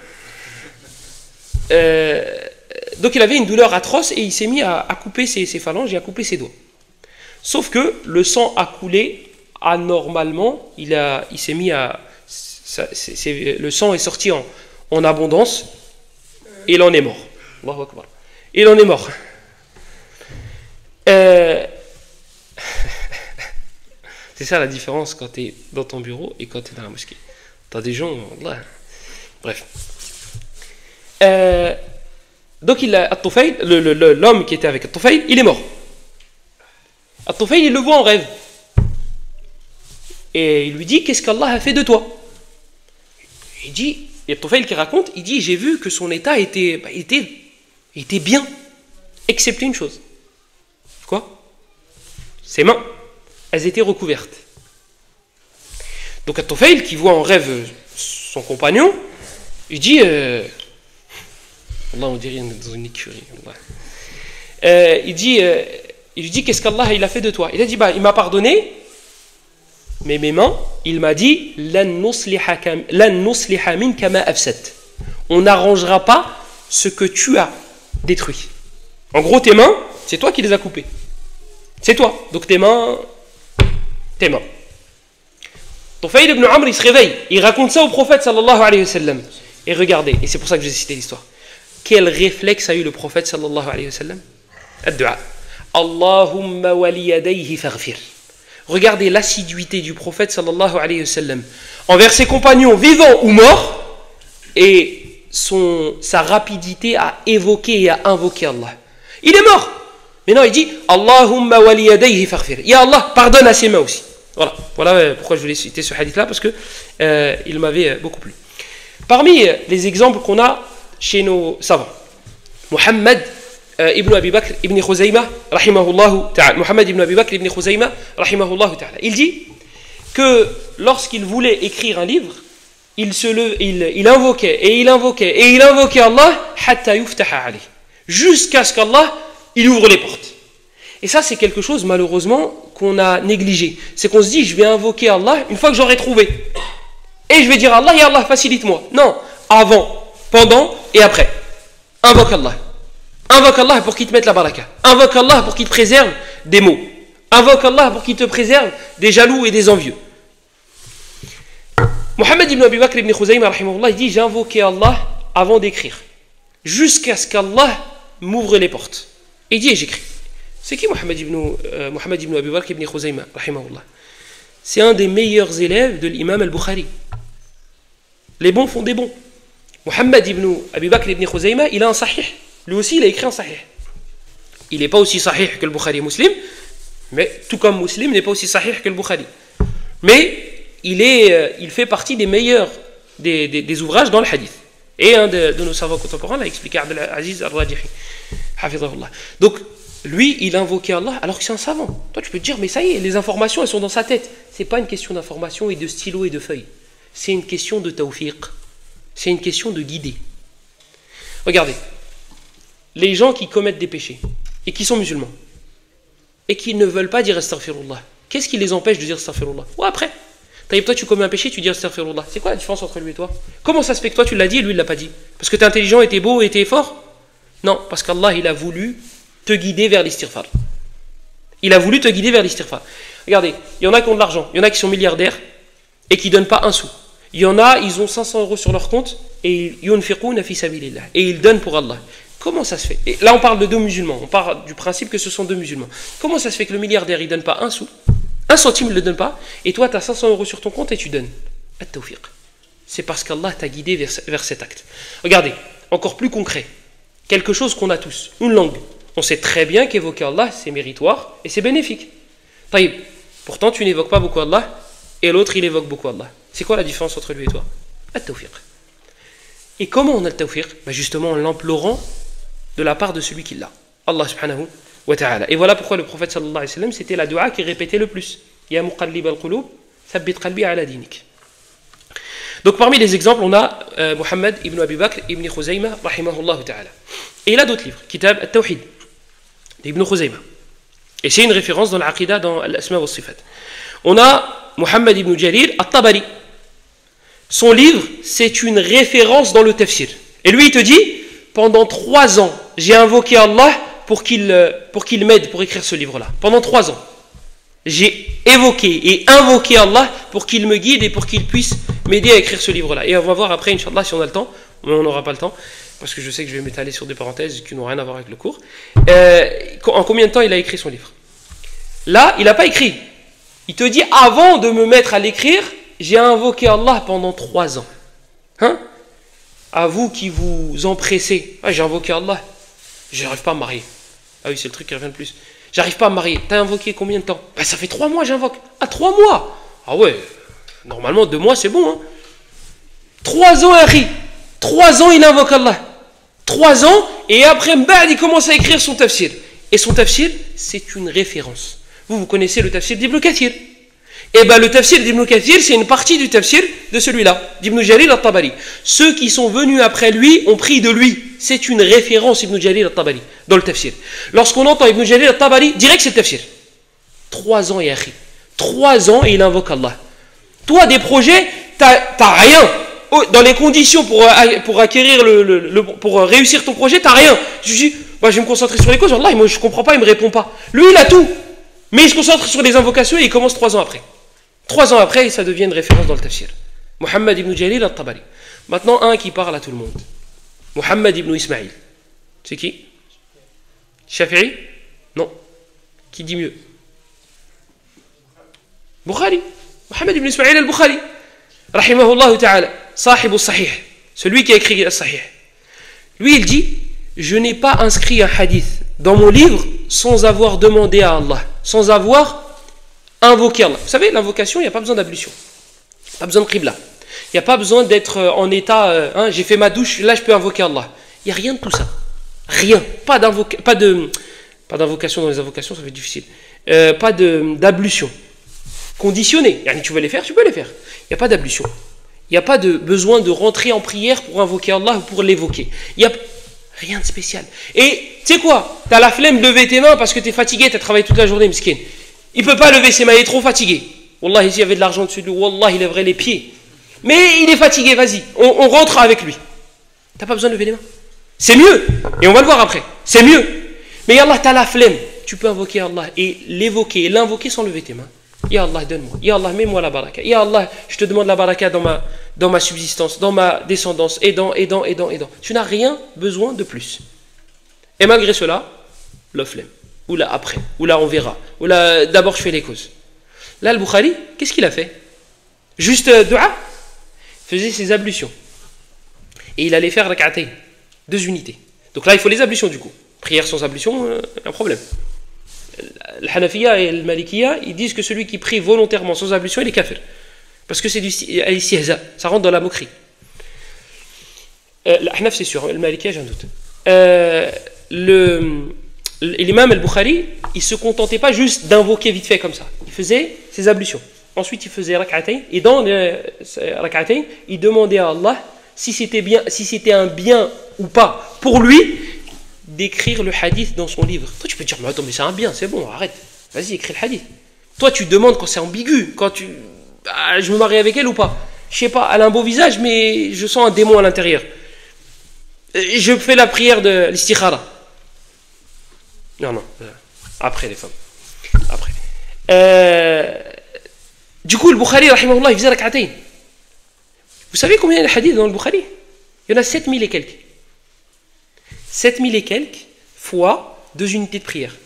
Euh, donc il avait une douleur atroce, et il s'est mis à, à couper ses, ses phalanges et à couper ses doigts. Sauf que le sang a coulé anormalement, il, a, il s'est mis à... Ça, c'est, c'est, le sang est sorti en, en abondance, et il en est mort. Allahu Akbar. Il en est mort. Euh... C'est ça la différence quand tu es dans ton bureau et quand tu es dans la mosquée. Tu as des gens... Allah. Bref. Euh... Donc il a, At-Tufayl, le, le, le, l'homme qui était avec At-Tufayl, il est mort. At-Tufayl, il le voit en rêve. Et il lui dit, qu'est-ce qu'Allah a fait de toi? Il dit, il y a At-Tufayl qui raconte, il dit, j'ai vu que son état était, bah, était, était bien, excepté une chose. Quoi? Ses mains, elles étaient recouvertes. Donc At-Tufayl, qui voit en rêve son compagnon, il dit, euh, Allah, on dirait dans une écurie. Euh, il dit, euh, il lui dit, qu'est-ce qu'Allah il a fait de toi? Il a dit, bah, il m'a pardonné, mais mes mains, il m'a dit, on n'arrangera pas ce que tu as détruit. En gros, tes mains, c'est toi qui les as coupées. C'est toi. Donc tes mains, tes mains. Tufayl ibn Amr, il se réveille. Il raconte ça au prophète sallallahu alayhi wa sallam. Et regardez, et c'est pour ça que j'ai cité l'histoire. Quel réflexe a eu le prophète sallallahu alayhi wa sallam? Ad-du'a. Allahumma waliyadayhi faghfir. Regardez l'assiduité du prophète sallallahu alayhi wa sallam envers ses compagnons vivants ou morts, et son, sa rapidité à évoquer et à invoquer Allah. Il est mort, mais non, il dit Allahumma waliyadayhi faghfir. Ya Allah, pardonne à ses mains aussi. Voilà, voilà pourquoi je voulais citer ce hadith là, parce que euh, il m'avait beaucoup plu. Parmi les exemples qu'on a chez nos savants, Muhammad Euh, Ibn Abi Bakr Ibn Khuzayma rahimahullahu ta'ala, Muhammad Ibn Abi Bakr Ibn Khuzayma rahimahullahu ta'ala, il dit que lorsqu'il voulait écrire un livre, il se le, il, il invoquait et il invoquait et il invoquait Allah hatta yuftaha alayh, jusqu'à ce qu'Allah il ouvre les portes. Et ça c'est quelque chose malheureusement qu'on a négligé. C'est qu'on se dit je vais invoquer Allah une fois que j'aurai trouvé, et je vais dire Allah, ya Allah facilite-moi. Non, avant, pendant et après. Invoque Allah. Invoque Allah pour qu'il te mette la baraka. Invoque Allah pour qu'il te préserve des maux. Invoque Allah pour qu'il te préserve des jaloux et des envieux. Muhammad ibn Abi Bakr ibn Khuzayma rahimahullah, il dit j'ai invoqué Allah avant d'écrire, jusqu'à ce qu'Allah m'ouvre les portes. Et il dit et j'écris. C'est qui Muhammad ibn, euh, Muhammad ibn Abi Bakr ibn Khuzayma rahimahullah? C'est un des meilleurs élèves de l'imam al-Bukhari. Les bons font des bons. Muhammad ibn Abi Bakr ibn Khuzayma, il a un sahih. Lui aussi, il a écrit un sahih. Il n'est pas aussi sahih que le Bukhari Muslim, mais tout comme Muslim n'est pas aussi sahih que le Bukhari. Mais il, est, il fait partie des meilleurs des, des, des ouvrages dans le hadith. Et un de, de nos savants contemporains l'a expliqué, Abdel Aziz al-Rajihi. Hafizahullah. Donc, lui, il invoquait Allah alors que c'est un savant. Toi, tu peux te dire, mais ça y est, les informations, elles sont dans sa tête. Ce n'est pas une question d'information et de stylo et de feuilles. C'est une question de tawfiq. C'est une question de guider. Regardez. Les gens qui commettent des péchés et qui sont musulmans et qui ne veulent pas dire astaghfirullah, qu'est-ce qui les empêche de dire astaghfirullah? Ou après, toi tu commets un péché, tu dis astaghfirullah. C'est quoi la différence entre lui et toi? Comment ça se fait que toi tu l'as dit et lui il l'a pas dit? Parce que tu es intelligent et tu es beau et tu es fort? Non, parce qu'Allah il a voulu te guider vers l'istighfar. Il a voulu te guider vers l'istighfar. Regardez, il y en a qui ont de l'argent, il y en a qui sont milliardaires et qui ne donnent pas un sou. Il y en a, ils ont cinq cents euros sur leur compte et yunfiquna fi sabilillah, et ils donnent pour Allah. Comment ça se fait? Et là on parle de deux musulmans, on part du principe que ce sont deux musulmans. Comment ça se fait que le milliardaire il donne pas un sou, un centime il ne le donne pas, et toi tu as cinq cents euros sur ton compte et tu donnes? At-tawfiq. C'est parce qu'Allah t'a guidé vers, vers cet acte. Regardez, encore plus concret, quelque chose qu'on a tous, une langue. On sait très bien qu'évoquer Allah c'est méritoire et c'est bénéfique. Taïb. Pourtant tu n'évoques pas beaucoup Allah et l'autre il évoque beaucoup Allah. C'est quoi la différence entre lui et toi? At-tawfiq. Et comment on a le tawfiq? Bah justement en l'implorant de la part de celui qui l'a, Allah subhanahu wa ta'ala. Et voilà pourquoi le prophète sallallahu alayhi wa sallam, c'était la dua qu'il répétait le plus. Ya muqallib al-qulub, thabbit qalbi ala dinik. Donc parmi les exemples, on a euh, Muhammad ibn Abi Bakr ibn Khuzayma, rahimahullah ta'ala. Et il a d'autres livres, Kitab al-Tawhid, d'Ibn Khuzayma. Et c'est une référence dans l'Aqidah, dans l'Asma wa Sifat. On a Muhammad ibn Jarir al-Tabari. Son livre, c'est une référence dans le tafsir. Et lui, il te dit, pendant trois ans, j'ai invoqué Allah pour qu'il, pour qu'il m'aide pour écrire ce livre-là. Pendant trois ans. J'ai évoqué et invoqué Allah pour qu'il me guide et pour qu'il puisse m'aider à écrire ce livre-là. Et on va voir après, Inch'Allah, si on a le temps, mais on n'aura pas le temps, parce que je sais que je vais m'étaler sur des parenthèses qui n'ont rien à voir avec le cours. Euh, en combien de temps il a écrit son livre? Là, il n'a pas écrit. Il te dit, avant de me mettre à l'écrire, j'ai invoqué Allah pendant trois ans. Hein? À vous qui vous empressez. Ah, j'ai invoqué Allah. Je n'arrive pas à me marier. Ah oui, c'est le truc qui revient le plus. J'arrive pas à me marier. T'as invoqué combien de temps? Bah, ça fait trois mois, j'invoque. Ah, trois mois? Ah ouais, normalement, deux mois, c'est bon. Hein? Trois ans, Harry. Trois ans, il invoque Allah. Trois ans, et après, bah, il commence à écrire son tafsir. Et son tafsir, c'est une référence. Vous, vous connaissez le tafsir d'Ibn Kathir. Et bien, le tafsir d'Ibn Kathir, c'est une partie du tafsir de celui-là, d'Ibn Jarir al-Tabari. Ceux qui sont venus après lui ont pris de lui. C'est une référence, Ibn Jarir al-Tabari, dans le tafsir. Lorsqu'on entend Ibn Jarir al-Tabari, direct c'est le tafsir. Trois ans, Yahi. Trois ans, et il invoque Allah. Toi, des projets, t'as, t'as rien. Dans les conditions pour, pour acquérir le, le, le, pour réussir ton projet, t'as rien. Tu dis, bah, je vais me concentrer sur les causes. Allah, moi, je comprends pas, il me répond pas. Lui, il a tout. Mais il se concentre sur les invocations et il commence trois ans après. Trois ans après, ça devient une référence dans le tafsir. Muhammad ibn Jarir al-Tabari. Maintenant, un qui parle à tout le monde. Muhammad ibn Ismaïl. C'est qui? Shafi'i? Non. Qui dit mieux? Bukhari. Muhammad ibn Ismaïl al-Bukhari. Rahimahullah ta'ala. Sahib al-Sahih. Celui qui a écrit al-Sahih. Lui, il dit, je n'ai pas inscrit un hadith dans mon livre sans avoir demandé à Allah, sans avoir invoqué Allah. Vous savez, l'invocation, il n'y a pas besoin d'ablution. Pas besoin de qibla. Il n'y a pas besoin d'être en état, euh, hein, j'ai fait ma douche, là je peux invoquer Allah. Il n'y a rien de tout ça. Rien. Pas, d'invoca- pas, de, pas d'invocation dans les invocations, ça va être difficile. Euh, pas de, d'ablution. Conditionné. Yani, tu veux les faire, tu peux les faire. Il n'y a pas d'ablution. Il n'y a pas de besoin de rentrer en prière pour invoquer Allah ou pour l'évoquer. Il n'y a rien de spécial. Et tu sais quoi? Tu as la flemme de lever tes mains parce que tu es fatigué, tu as travaillé toute la journée, miskin. Il ne peut pas lever ses mains, il est trop fatigué. Wallah, s'il y avait de l'argent dessus de lui, Wallah, il lèverait les pieds. Mais il est fatigué, vas-y, on, on rentre avec lui. Tu n'as pas besoin de lever les mains. C'est mieux. Et on va le voir après. C'est mieux. Mais Allah, tu as la flemme. Tu peux invoquer Allah et l'évoquer, et l'invoquer sans lever tes mains. Ya Allah, donne-moi. Ya Allah, mets-moi la baraka. Ya Allah, je te demande la baraka dans ma, dans ma subsistance, dans ma descendance, et dans, et dans, et dans, et dans. Tu n'as rien besoin de plus. Et malgré cela, la flemme. Ou là après, ou là on verra, ou là d'abord je fais les causes. Là le Bukhari, qu'est-ce qu'il a fait? Juste euh, dua, faisait ses ablutions. Et il allait faire rak'atayn, deux unités. Donc là il faut les ablutions du coup. Prière sans ablution, euh, un problème. Le Hanafiya et le Malikiya, ils disent que celui qui prie volontairement sans ablution, il est kafir. Parce que c'est du istihza, ça rentre dans la moquerie. Euh, le Hanaf c'est sûr, le Malikiya j'ai un doute. Euh, le... L'imam al-Bukhari, il ne se contentait pas juste d'invoquer vite fait comme ça. Il faisait ses ablutions. Ensuite, il faisait rak'atayn. Et dans les rak'atayn, il demandait à Allah si c'était bien, si c'était un bien ou pas pour lui d'écrire le hadith dans son livre. Toi, tu peux dire, mais attends, mais c'est un bien, c'est bon, arrête. Vas-y, écris le hadith. Toi, tu demandes quand c'est ambigu, quand tu... Ah, je me marie avec elle ou pas? Je sais pas, elle a un beau visage, mais je sens un démon à l'intérieur. Je fais la prière de l'istikhara. Non, non, après les femmes. Après. Euh, du coup, le Bukhari, rahimahullah, il faisait rak'atayn. Vous savez combien il y a de hadiths dans le Bukhari? Il y en a sept mille et quelques. sept mille et quelques fois deux unités de prière.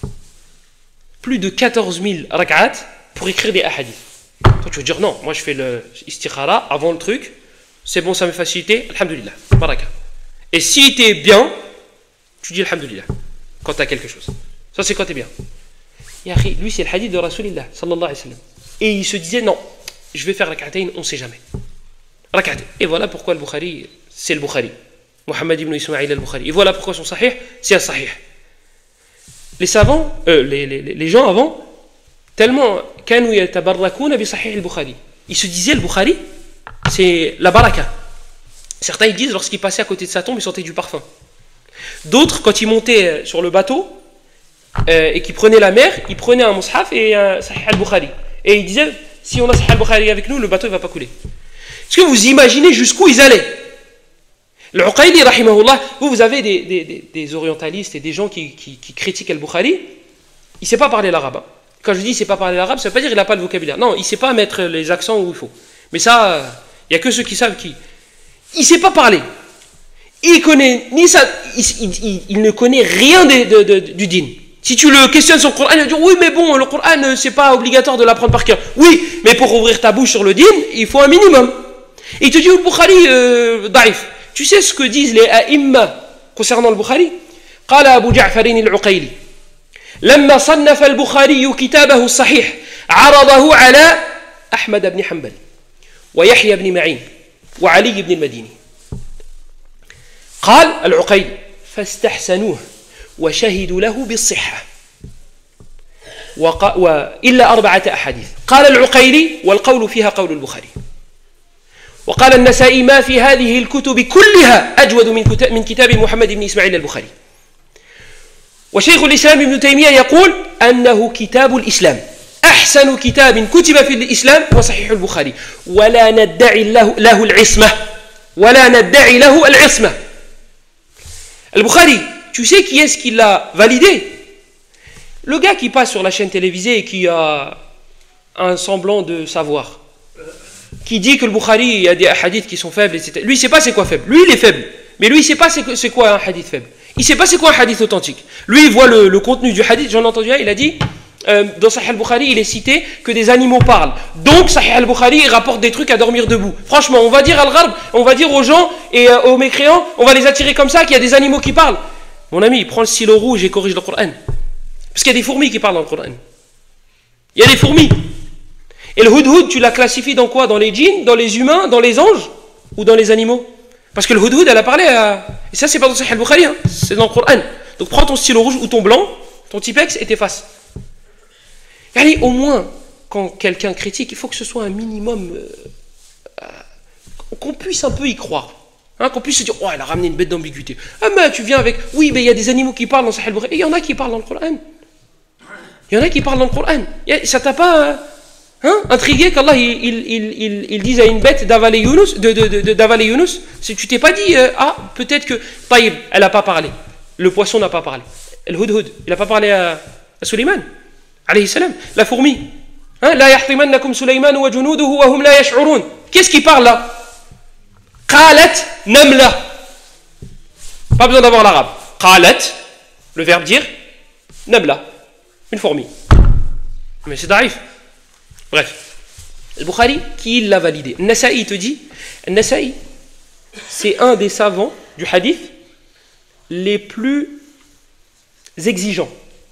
Plus de quatorze mille rak'at pour écrire des hadiths. Toi, tu veux dire non, moi je fais le istikhara avant le truc, c'est bon, ça m'est facilité, alhamdulillah, baraka. Et si tu es bien, tu dis alhamdulillah. Quand tu as quelque chose. Ça, c'est quand tu es bien. Lui, c'est le hadith de Rasulillah, sallallahu alayhi wa sallam. Et il se disait, non, je vais faire rak'atayn, on ne sait jamais. Rak'atayn. Et voilà pourquoi le Bukhari, c'est le Bukhari. Mohammed ibn Ismaïl al-Bukhari. Et voilà pourquoi son sahih, c'est un sahih. Les savants, euh, les, les, les gens avant, tellement, kanu yatabarrakouna bi sahih al-Bukhari. Ils se disaient, le Bukhari, c'est la baraka. Certains, ils disent, lorsqu'ils passaient à côté de sa tombe, ils sentaient du parfum. D'autres, quand ils montaient sur le bateau, euh, et qu'ils prenaient la mer, ils prenaient un mushaf et un sahih al-Bukhari. Et ils disaient, si on a sahih al-Bukhari avec nous, le bateau ne va pas couler. Est-ce que vous imaginez jusqu'où ils allaient? Le Uqayli, rahimahullah, vous, vous avez des, des, des, des orientalistes et des gens qui, qui, qui critiquent al-Bukhari, il ne sait pas parler l'arabe. Quand je dis il ne sait pas parler l'arabe, ça ne veut pas dire qu'il n'a pas de vocabulaire. Non, il ne sait pas mettre les accents où il faut. Mais ça, il n'y a que ceux qui savent qui. Il ne sait pas parler. Il, connaît, ni ça, il, il, il, il ne connaît rien de, de, de, du din. Si tu le questionnes sur le Coran, il va dire oui, mais bon, le Coran, c'est pas obligatoire de l'apprendre par cœur. Oui, mais pour ouvrir ta bouche sur le din, il faut un minimum. Et il te dit, le Bukhari, euh, daif. Tu sais ce que disent les a'imma concernant le Bukhari? قال أبو جعفر العقيلي لما صنف البخاري كتابه الصحيح عرضه على أحمد بن حنبل ويحيى بن معين وعلي بن المديني قال العقيلي فاستحسنوه وشهدوا له بالصحة وإلا أربعة أحاديث قال العقيلي والقول فيها قول البخاري وقال النسائي ما في هذه الكتب كلها أجود من كتاب, من كتاب محمد بن إسماعيل البخاري وشيخ الإسلام ابن تيمية يقول أنه كتاب الإسلام أحسن كتاب كتب في الإسلام وصحيح البخاري ولا ندعي له, له العصمة ولا ندعي له العصمة. البخاري, tu sais qui est-ce qui l'a validé? Le gars qui passe sur la chaîne télévisée et qui a un semblant de savoir, qui dit que le Bukhari, il y a des hadiths qui sont faibles, et cetera. Lui, il ne sait pas c'est quoi faible. Lui, il est faible. Mais lui, il ne sait pas c'est quoi un hadith faible. Il ne sait pas c'est quoi un hadith authentique. Lui, il voit le, le contenu du hadith. J'en ai entendu un, il a dit, euh, dans Sahih al-Bukhari, il est cité que des animaux parlent. Donc, Sahih al-Bukhari, il rapporte des trucs à dormir debout. Franchement, on va dire al-Gharb, on va dire aux gens et euh, aux mécréants, on va les attirer comme ça, qu'il y a des animaux qui parlent. Mon ami, il prend le stylo rouge et corrige le Coran. Parce qu'il y a des fourmis qui parlent dans le Coran. Il y a des fourmis. Et le hudhud, tu l'as classifié dans quoi? Dans les djinns, dans les humains, dans les anges ou dans les animaux? Parce que le hudhud, elle a parlé à... Et ça, c'est pas dans Sahih al-Bukhari, hein. C'est dans le Coran. Donc prends ton stylo rouge ou ton blanc, ton Tipex et t'effaces. Allez, au moins, quand quelqu'un critique, il faut que ce soit un minimum... Euh, euh, qu'on puisse un peu y croire. Hein, qu'on puisse se dire, oh, elle a ramené une bête d'ambiguïté. Ah, mais tu viens avec... Oui, mais il y a des animaux qui parlent dans Sahih al-Bukhari. Et il y en a qui parlent dans le Coran. Il y en a qui parlent dans le Coran. Ça t'a pas... Euh, Hein, intrigué qu'Allah il, il, il, il, il dise à une bête d'avaler Yunus, de, de, de, d'avaler Yunus, si tu t'es pas dit euh, ah peut-être que Taïb, elle n'a pas parlé, le poisson n'a pas parlé, le hudhud, il n'a pas parlé à, à Sulayman alayhi salam, la fourmi, hein, la yahtimannakum Sulayman wa junuduhu wa hum la yash'urun. Qu'est-ce qui parle là? Qalat namla, pas besoin d'avoir l'arabe. Qalat, le verbe dire, namla, une fourmi. Mais c'est daif. Bref, le Bukhari, qui l'a validé? Nasa'i te dit, Nasa'i, c'est un des savants du hadith les plus exigeants.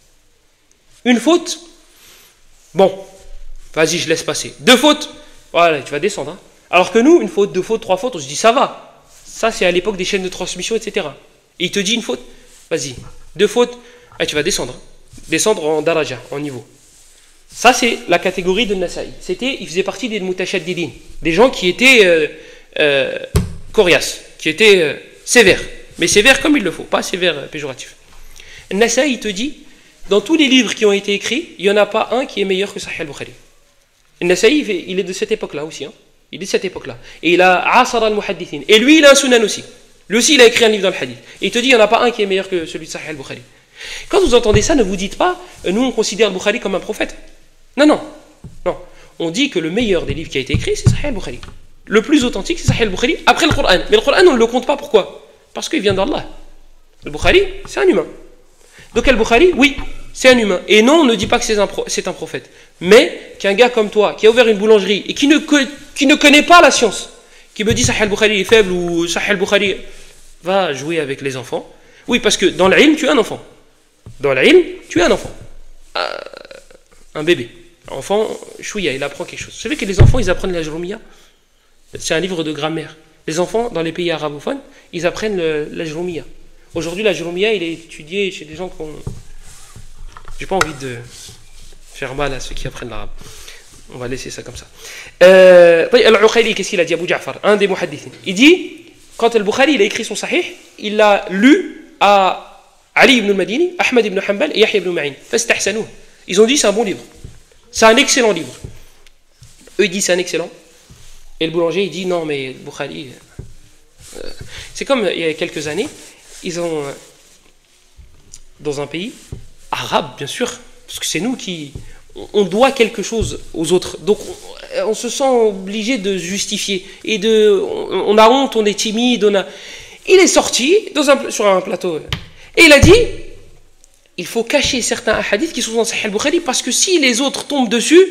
Une faute, bon, vas-y, je laisse passer. Deux fautes, voilà, tu vas descendre. Hein. Alors que nous, une faute, deux fautes, trois fautes, on se dit ça va. Ça, c'est à l'époque des chaînes de transmission, et cetera. Et il te dit une faute, vas-y, deux fautes, ah, tu vas descendre. Hein. Descendre en daraja, en niveau. Ça, c'est la catégorie de Nasa'i. C'était, il faisait partie des mutashaddidin, des gens qui étaient euh, euh, coriaces, qui étaient euh, sévères. Mais sévères comme il le faut, pas sévères euh, péjoratifs. Nasa'i te dit, dans tous les livres qui ont été écrits, il n'y en a pas un qui est meilleur que Sahih al-Bukhari. Nasa'i, il est de cette époque-là aussi. Hein. Il est de cette époque-là. Et il a Asar al-Muhaddithin. Et lui, il a un sunan aussi. Lui aussi, il a écrit un livre dans le hadith. Et il te dit, il n'y en a pas un qui est meilleur que celui de Sahih al-Bukhari. Quand vous entendez ça, ne vous dites pas, nous, on considère le Bukhari comme un prophète. Non, non, non. On dit que le meilleur des livres qui a été écrit, c'est Sahih al-Bukhari. Le plus authentique, c'est Sahih al-Bukhari, après le Coran. Mais le Coran, on ne le compte pas. Pourquoi? Parce qu'il vient d'Allah. Le Bukhari, c'est un humain. Donc al-Bukhari, oui, c'est un humain. Et non, on ne dit pas que c'est un, pro- c'est un prophète. Mais qu'un gars comme toi, qui a ouvert une boulangerie et qui ne, co- qui ne connaît pas la science, qui me dit Sahih al-Bukhari est faible ou Sahih al-Bukhari va jouer avec les enfants. Oui, parce que dans l'ilm, tu es un enfant. Dans l'ilm, tu es un enfant. Euh, un bébé. Enfant, chouïa, il apprend quelque chose. Vous savez que les enfants, ils apprennent la Jurumiyya. C'est un livre de grammaire. Les enfants, dans les pays arabophones, ils apprennent le, la Jurumiyya. Aujourd'hui, la Jurumiyya, il est étudié chez des gens qui ont... J'ai pas envie de faire mal à ceux qui apprennent l'arabe. On va laisser ça comme ça. Euh, Al-Uqayli, qu'est-ce qu'il a dit, Abu Ja'far, un des muhaddithin. Il dit, quand Al-Bukhari il a écrit son sahih, il l'a lu à Ali ibn al-Madini, Ahmad ibn Hanbal et Yahya ibn Ma'in. Fastahsanuh. Ils ont dit, c'est un bon livre. C'est un excellent livre. Eux, ils disent, c'est un excellent. Et le boulanger, il dit, non, mais Bukhari... Euh, c'est comme, il y a quelques années, ils ont... Euh, dans un pays, arabe, bien sûr, parce que c'est nous qui... On doit quelque chose aux autres. Donc, on, on se sent obligé de justifier. Et de... On, on a honte, on est timide, on a... Il est sorti dans un, sur un plateau. Et il a dit... Il faut cacher certains hadiths qui sont dans Sahih al-Bukhari parce que si les autres tombent dessus,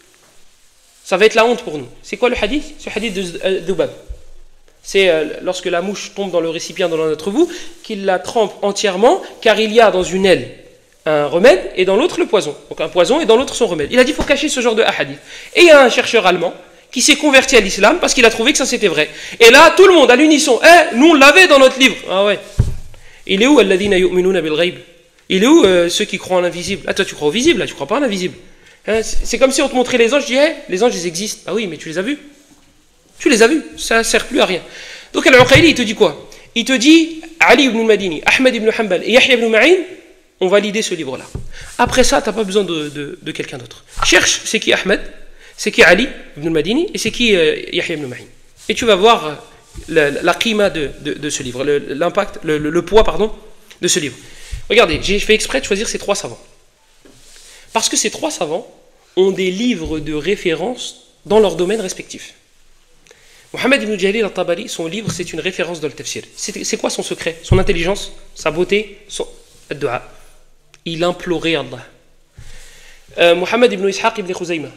ça va être la honte pour nous. C'est quoi le hadith? C'est le hadith de Dhubab. C'est euh, lorsque la mouche tombe dans le récipient dans notre boue, qu'il la trempe entièrement, car il y a dans une aile un remède et dans l'autre le poison. Donc un poison et dans l'autre son remède. Il a dit qu'il faut cacher ce genre de hadith. Et il y a un chercheur allemand qui s'est converti à l'islam parce qu'il a trouvé que ça c'était vrai. Et là, tout le monde à l'unisson, eh, nous on l'avait dans notre livre. Ah ouais. Il est où alladhina yu'minuna bil ghaib? Il est où euh, ceux qui croient en l'invisible? Ah toi tu crois au visible, là tu crois pas en l'invisible. Hein, c'est comme si on te montrait les anges, je dis hey, les anges ils existent. Ah oui mais tu les as vus? Tu les as vus, ça sert plus à rien. Donc Al-Uqayli il te dit quoi? Il te dit Ali ibn al-Madini, Ahmad ibn Hanbal et Yahya ibn Ma'in ont validé ce livre là. Après ça tu n'as pas besoin de, de, de quelqu'un d'autre. Cherche c'est qui Ahmad, c'est qui Ali ibn al-Madini et c'est qui euh, Yahya ibn Ma'in. Et tu vas voir euh, la, la qima de, de, de ce livre, l'impact, le, le, le poids pardon de ce livre. Regardez, j'ai fait exprès de choisir ces trois savants. Parce que ces trois savants ont des livres de référence dans leur domaine respectif. Mohammed ibn Jalil al-Tabari, son livre, c'est une référence dans le tafsir. C'est, c'est quoi son secret? Son intelligence, sa beauté, son dua. Il implorait Allah. Euh, Mohammed ibn Ishaq ibn Khuzayma,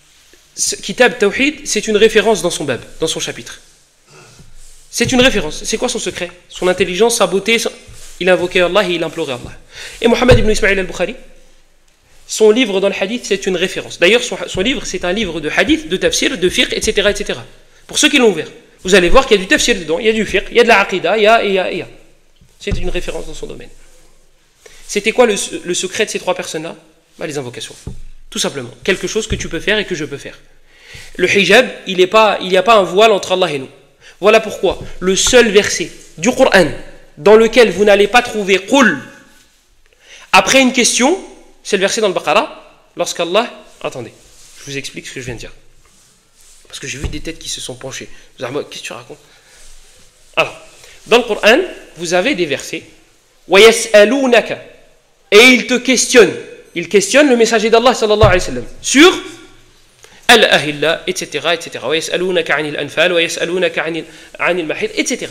Kitab Tawhid, c'est une référence dans son bab, dans son chapitre. C'est une référence. C'est quoi son secret? Son intelligence, sa beauté, son... Il invoquait Allah et il implorait Allah. Et Mohammed ibn Ismail al-Bukhari, son livre dans le hadith, c'est une référence. D'ailleurs, son, son livre, c'est un livre de hadith, de tafsir, de fiqh, et cetera, et cetera. Pour ceux qui l'ont ouvert, vous allez voir qu'il y a du tafsir dedans, il y a du fiqh, il y a de la aqida, il y a, il y a, il y a. C'est une référence dans son domaine. C'était quoi le, le secret de ces trois personnes-là? Bah, les invocations. Tout simplement. Quelque chose que tu peux faire et que je peux faire. Le hijab, il n'y a pas un voile entre Allah et nous. Voilà pourquoi le seul verset du Coran dans lequel vous n'allez pas trouver qul après une question, c'est le verset dans le Baqarah, lorsqu'Allah... Attendez, je vous explique ce que je viens de dire. Parce que j'ai vu des têtes qui se sont penchées. Vous avez dit, qu'est-ce que tu racontes? Alors, dans le Coran, vous avez des versets وَيَسْأَلُونَكَ et ils te questionnent. Ils questionnent le messager d'Allah sallallahu alayhi wa sallam sur al-ahilla, et cetera, et cetera. وَيَسْأَلُونَكَ عَنِ الْأَنْفَالِ وَيَسْأَلُونَكَ عَنِ الْمَحِيضِ, et cetera.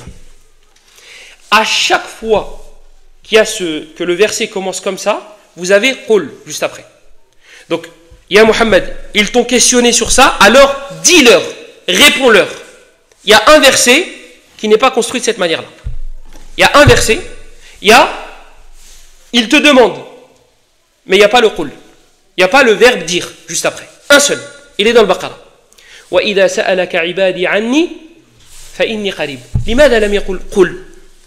À chaque fois qu'il y a ce, que le verset commence comme ça, vous avez qul juste après. Donc, ya Muhammad, ils t'ont questionné sur ça, alors dis-leur, réponds-leur. Il y a un verset qui n'est pas construit de cette manière-là. Il y a un verset, il y a, il te demande, mais il n'y a pas le qul. Il n'y a pas le verbe dire juste après. Un seul. Il est dans le Baqarah. Wa idha sa'alaka ibadi anni fa inni qarib. Limada lam yaqul qul?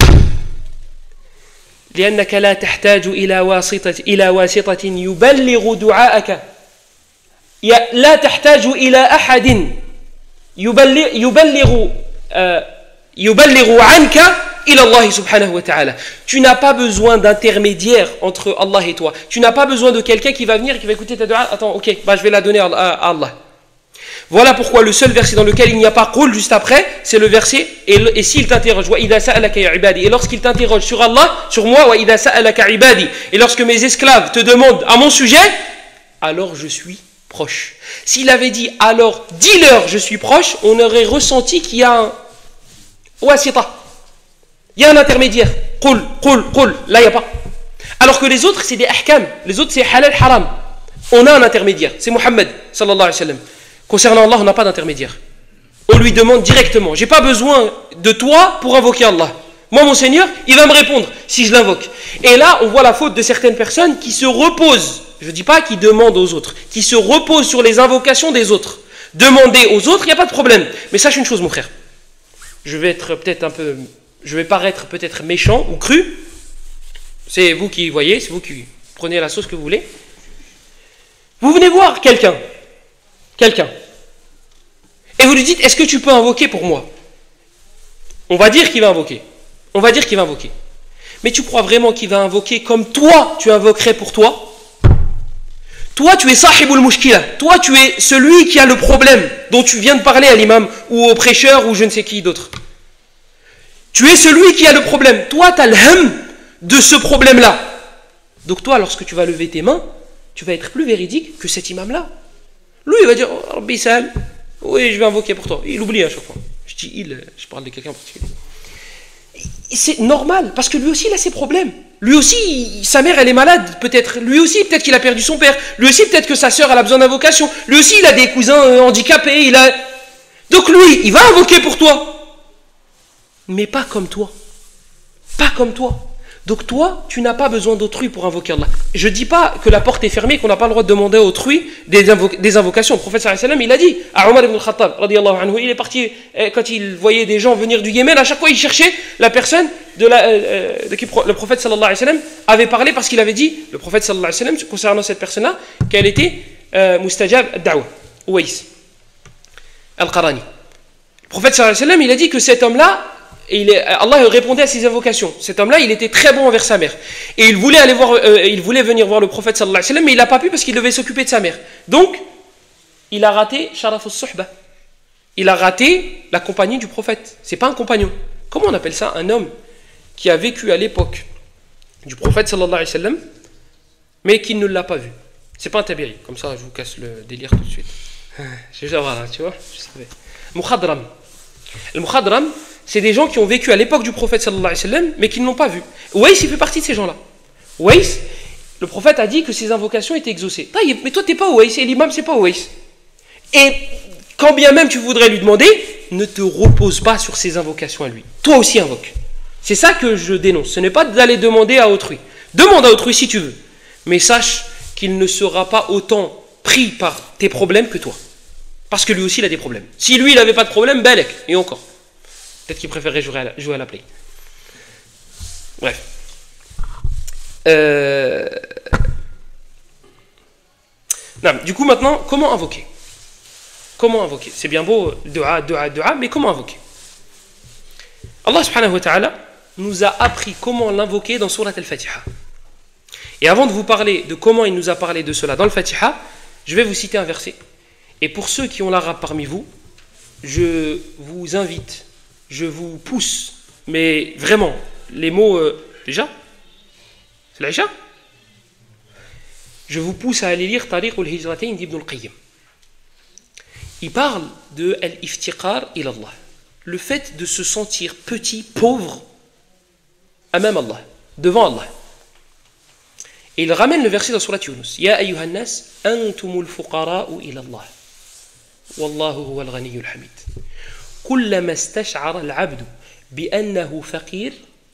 لأنك لا تحتاج إلى واسطة إلى واسطة يبلغ دعاءك لا تحتاج إلى أحد يبلغ يبلغ يبلغ عنك إلى الله سبحانه وتعالى. Tu n'as pas besoin d'intermédiaire entre Allah et toi. Tu n'as pas besoin de quelqu'un qui va venir et qui va écouter ta dua. Attends, ok, bah je vais la donner à Allah. Voilà pourquoi le seul verset dans lequel il n'y a pas qul juste après, c'est le verset et, et s'il t'interroge wa idha sa'alaka ya ibadi, et lorsqu'il t'interroge sur Allah, sur moi, wa idha sa'alaka ibadi, et lorsque mes esclaves te demandent à mon sujet, alors je suis proche. S'il avait dit alors dis-leur je suis proche, on aurait ressenti qu'il y a un wasita, il y a un intermédiaire. Qul, qul, qul, là il n'y a pas. Alors que les autres c'est des ahkam, les autres c'est halal haram. On a un intermédiaire, c'est Muhammad sallallahu alayhi wa sallam. Concernant Allah, on n'a pas d'intermédiaire. On lui demande directement. J'ai pas besoin de toi pour invoquer Allah. Moi, mon Seigneur, il va me répondre si je l'invoque. Et là, on voit la faute de certaines personnes qui se reposent je ne dis pas qui demande aux autres, qui se repose sur les invocations des autres. Demander aux autres, il n'y a pas de problème. Mais sache une chose, mon frère. Je vais être peut-être un peu, je vais paraître peut-être méchant ou cru. C'est vous qui voyez, c'est vous qui prenez la sauce que vous voulez. Vous venez voir quelqu'un, quelqu'un, et vous lui dites, est-ce que tu peux invoquer pour moi? On va dire qu'il va invoquer. On va dire qu'il va invoquer. Mais tu crois vraiment qu'il va invoquer comme toi, tu invoquerais pour toi? Toi, tu es sahibul mushkila. Toi, tu es celui qui a le problème dont tu viens de parler à l'imam ou au prêcheur ou je ne sais qui d'autre. Tu es celui qui a le problème. Toi, tu as le hum de ce problème-là. Donc toi, lorsque tu vas lever tes mains, tu vas être plus véridique que cet imam-là. Lui, il va dire, oh, Rabbi Sahel, oui, je vais invoquer pour toi. Il oublie à chaque fois. Je dis il, je parle de quelqu'un en particulier. C'est normal, parce que lui aussi, il a ses problèmes. Lui aussi, sa mère, elle est malade, peut-être. Lui aussi, peut-être qu'il a perdu son père. Lui aussi, peut-être que sa sœur, elle a besoin d'invocation. Lui aussi, il a des cousins euh, handicapés. Il a... Donc lui, il va invoquer pour toi. Mais pas comme toi. Pas comme toi. Donc toi, tu n'as pas besoin d'autrui pour invoquer Allah. Je ne dis pas que la porte est fermée, qu'on n'a pas le droit de demander à autrui des, invo- des invocations. Le prophète sallallahu alayhi wa sallam, il a dit à Omar ibn al-Khattab, radiyallahu anhu, il est parti, quand il voyait des gens venir du Yémen, à chaque fois il cherchait la personne de, la, euh, de qui le prophète sallallahu alayhi wa sallam avait parlé, parce qu'il avait dit, le prophète sallallahu alayhi wa sallam, concernant cette personne-là, qu'elle était euh, mustajab ad-da'wa, Ouaïs al-Qarani. Le prophète sallallahu alayhi wa sallam, il a dit que cet homme-là, et il est, Allah répondait à ses invocations. Cet homme-là, il était très bon envers sa mère. Et il voulait aller voir, euh, il voulait venir voir le prophète sallallahu alayhi wa sallam, mais il n'a pas pu parce qu'il devait s'occuper de sa mère. Donc, il a raté sharafus suhba. Il a raté la compagnie du prophète. C'est pas un compagnon. Comment on appelle ça? Un homme qui a vécu à l'époque du prophète sallallahu alayhi wa sallam, mais qui ne l'a pas vu. C'est pas un tabi'i. Comme ça, je vous casse le délire tout de suite. Je vais voir là, tu vois. Je savais. Mukhadram. Le mukhadram, c'est des gens qui ont vécu à l'époque du prophète sallallahu alayhi wa sallam, mais qui ne l'ont pas vu. Ouaïs, il fait partie de ces gens-là. Ouaïs, le prophète a dit que ses invocations étaient exaucées. Mais toi, tu n'es pas Ouaïs, et l'imam, c'est pas Ouaïs. Et quand bien même tu voudrais lui demander, ne te repose pas sur ses invocations à lui. Toi aussi invoque. C'est ça que je dénonce. Ce n'est pas d'aller demander à autrui. Demande à autrui si tu veux. Mais sache qu'il ne sera pas autant pris par tes problèmes que toi. Parce que lui aussi, il a des problèmes. Si lui, il n'avait pas de problème, balek, et encore. Peut-être qu'il préférerait jouer à la, jouer à la play. Bref. Euh... Non, du coup, maintenant, comment invoquer? Comment invoquer? C'est bien beau, dua, dua, dua, mais comment invoquer? Allah subhanahu wa ta'ala nous a appris comment l'invoquer dans Surat al-Fatiha. Et avant de vous parler de comment il nous a parlé de cela dans le Fatiha, je vais vous citer un verset. Et pour ceux qui ont l'arabe parmi vous, je vous invite, je vous pousse, mais vraiment, les mots, euh, déjà, c'est l'Aïcha. Je vous pousse à aller lire Tariq al-Hijratain d'Ibn al-Qayyim. Il parle de al-iftiqar ila Allah, le fait de se sentir petit, pauvre, à même Allah, devant Allah. Et il ramène le verset dans Surat Yunus. Ya ayyuhan nas, antumul fuqara'u ila Allah. Wallahu huwa al-ghaniyyul hamid. كلما استشعر العبد بأنه فقير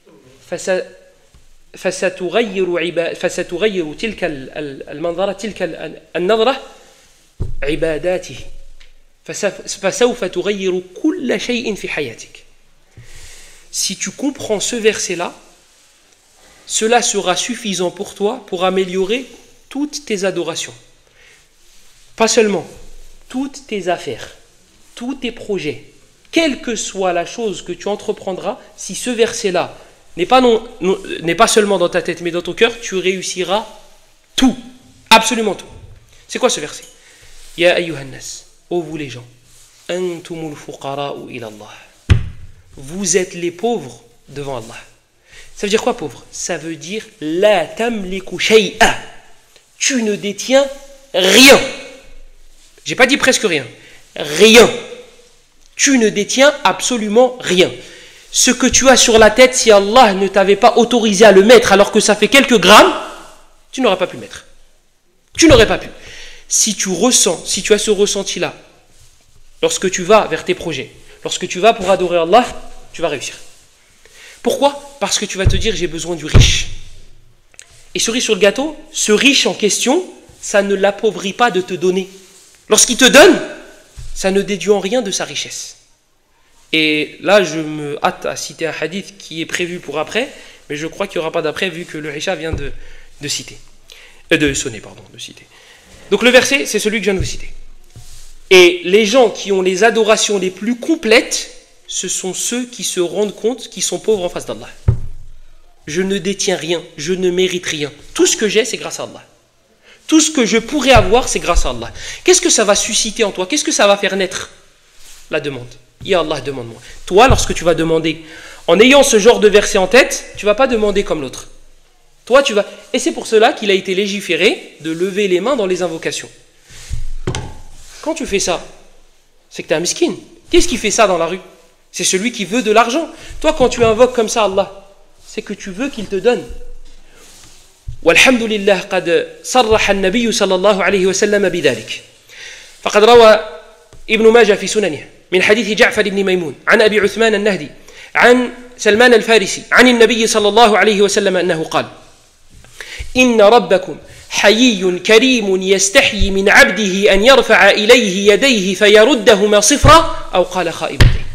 فستغير عبا فستغير تلك المنظرة تلك النظرة عباداته فسوف تغير كل شيء في حياتك. Si tu comprends ce verset-là, cela sera suffisant pour toi pour améliorer toutes tes adorations. Pas seulement, toutes tes affaires, tous tes projets. Quelle que soit la chose que tu entreprendras, si ce verset-là n'est pas, non, non, n'est pas seulement dans ta tête, mais dans ton cœur, tu réussiras tout, absolument tout. C'est quoi ce verset? Ya ayyuhan nas, ô vous les gens, antumul fuqara'u ila Allah. Vous êtes les pauvres devant Allah. Ça veut dire quoi pauvre? Ça veut dire la tamliku shay'a. Tu ne détiens rien. J'ai pas dit presque rien. Rien. Tu ne détiens absolument rien. Ce que tu as sur la tête, si Allah ne t'avait pas autorisé à le mettre alors que ça fait quelques grammes, tu n'aurais pas pu le mettre. Tu n'aurais pas pu. Si tu ressens, si tu as ce ressenti-là, lorsque tu vas vers tes projets, lorsque tu vas pour adorer Allah, tu vas réussir. Pourquoi? Parce que tu vas te dire, j'ai besoin du riche. Et cerise sur le gâteau, ce riche en question, ça ne l'appauvrit pas de te donner. Lorsqu'il te donne, ça ne déduit en rien de sa richesse. Et là, je me hâte à citer un hadith qui est prévu pour après, mais je crois qu'il n'y aura pas d'après vu que le Isha vient de, de citer. Euh, de sonner, pardon, de citer. Donc le verset, c'est celui que je viens de vous citer. Et les gens qui ont les adorations les plus complètes, ce sont ceux qui se rendent compte qu'ils sont pauvres en face d'Allah. Je ne détiens rien, je ne mérite rien. Tout ce que j'ai, c'est grâce à Allah. Tout ce que je pourrais avoir, c'est grâce à Allah. Qu'est-ce que ça va susciter en toi? Qu'est-ce que ça va faire naître? La demande. Ya Allah, demande-moi. Toi, lorsque tu vas demander, en ayant ce genre de verset en tête, tu ne vas pas demander comme l'autre. Toi, tu vas... Et c'est pour cela qu'il a été légiféré de lever les mains dans les invocations. Quand tu fais ça, c'est que tu es un miskin. Qu'est-ce qui fait ça dans la rue? C'est celui qui veut de l'argent. Toi, quand tu invoques comme ça Allah, c'est que tu veux qu'il te donne. والحمد لله قد صرح النبي صلى الله عليه وسلم بذلك فقد روى ابن ماجه في سننه من حديث جعفر بن ميمون عن أبي عثمان النهدي عن سلمان الفارسي عن النبي صلى الله عليه وسلم أنه قال إن ربكم حيي كريم يستحيي من عبده أن يرفع إليه يديه فيردهما صفرا أو قال خائبتين.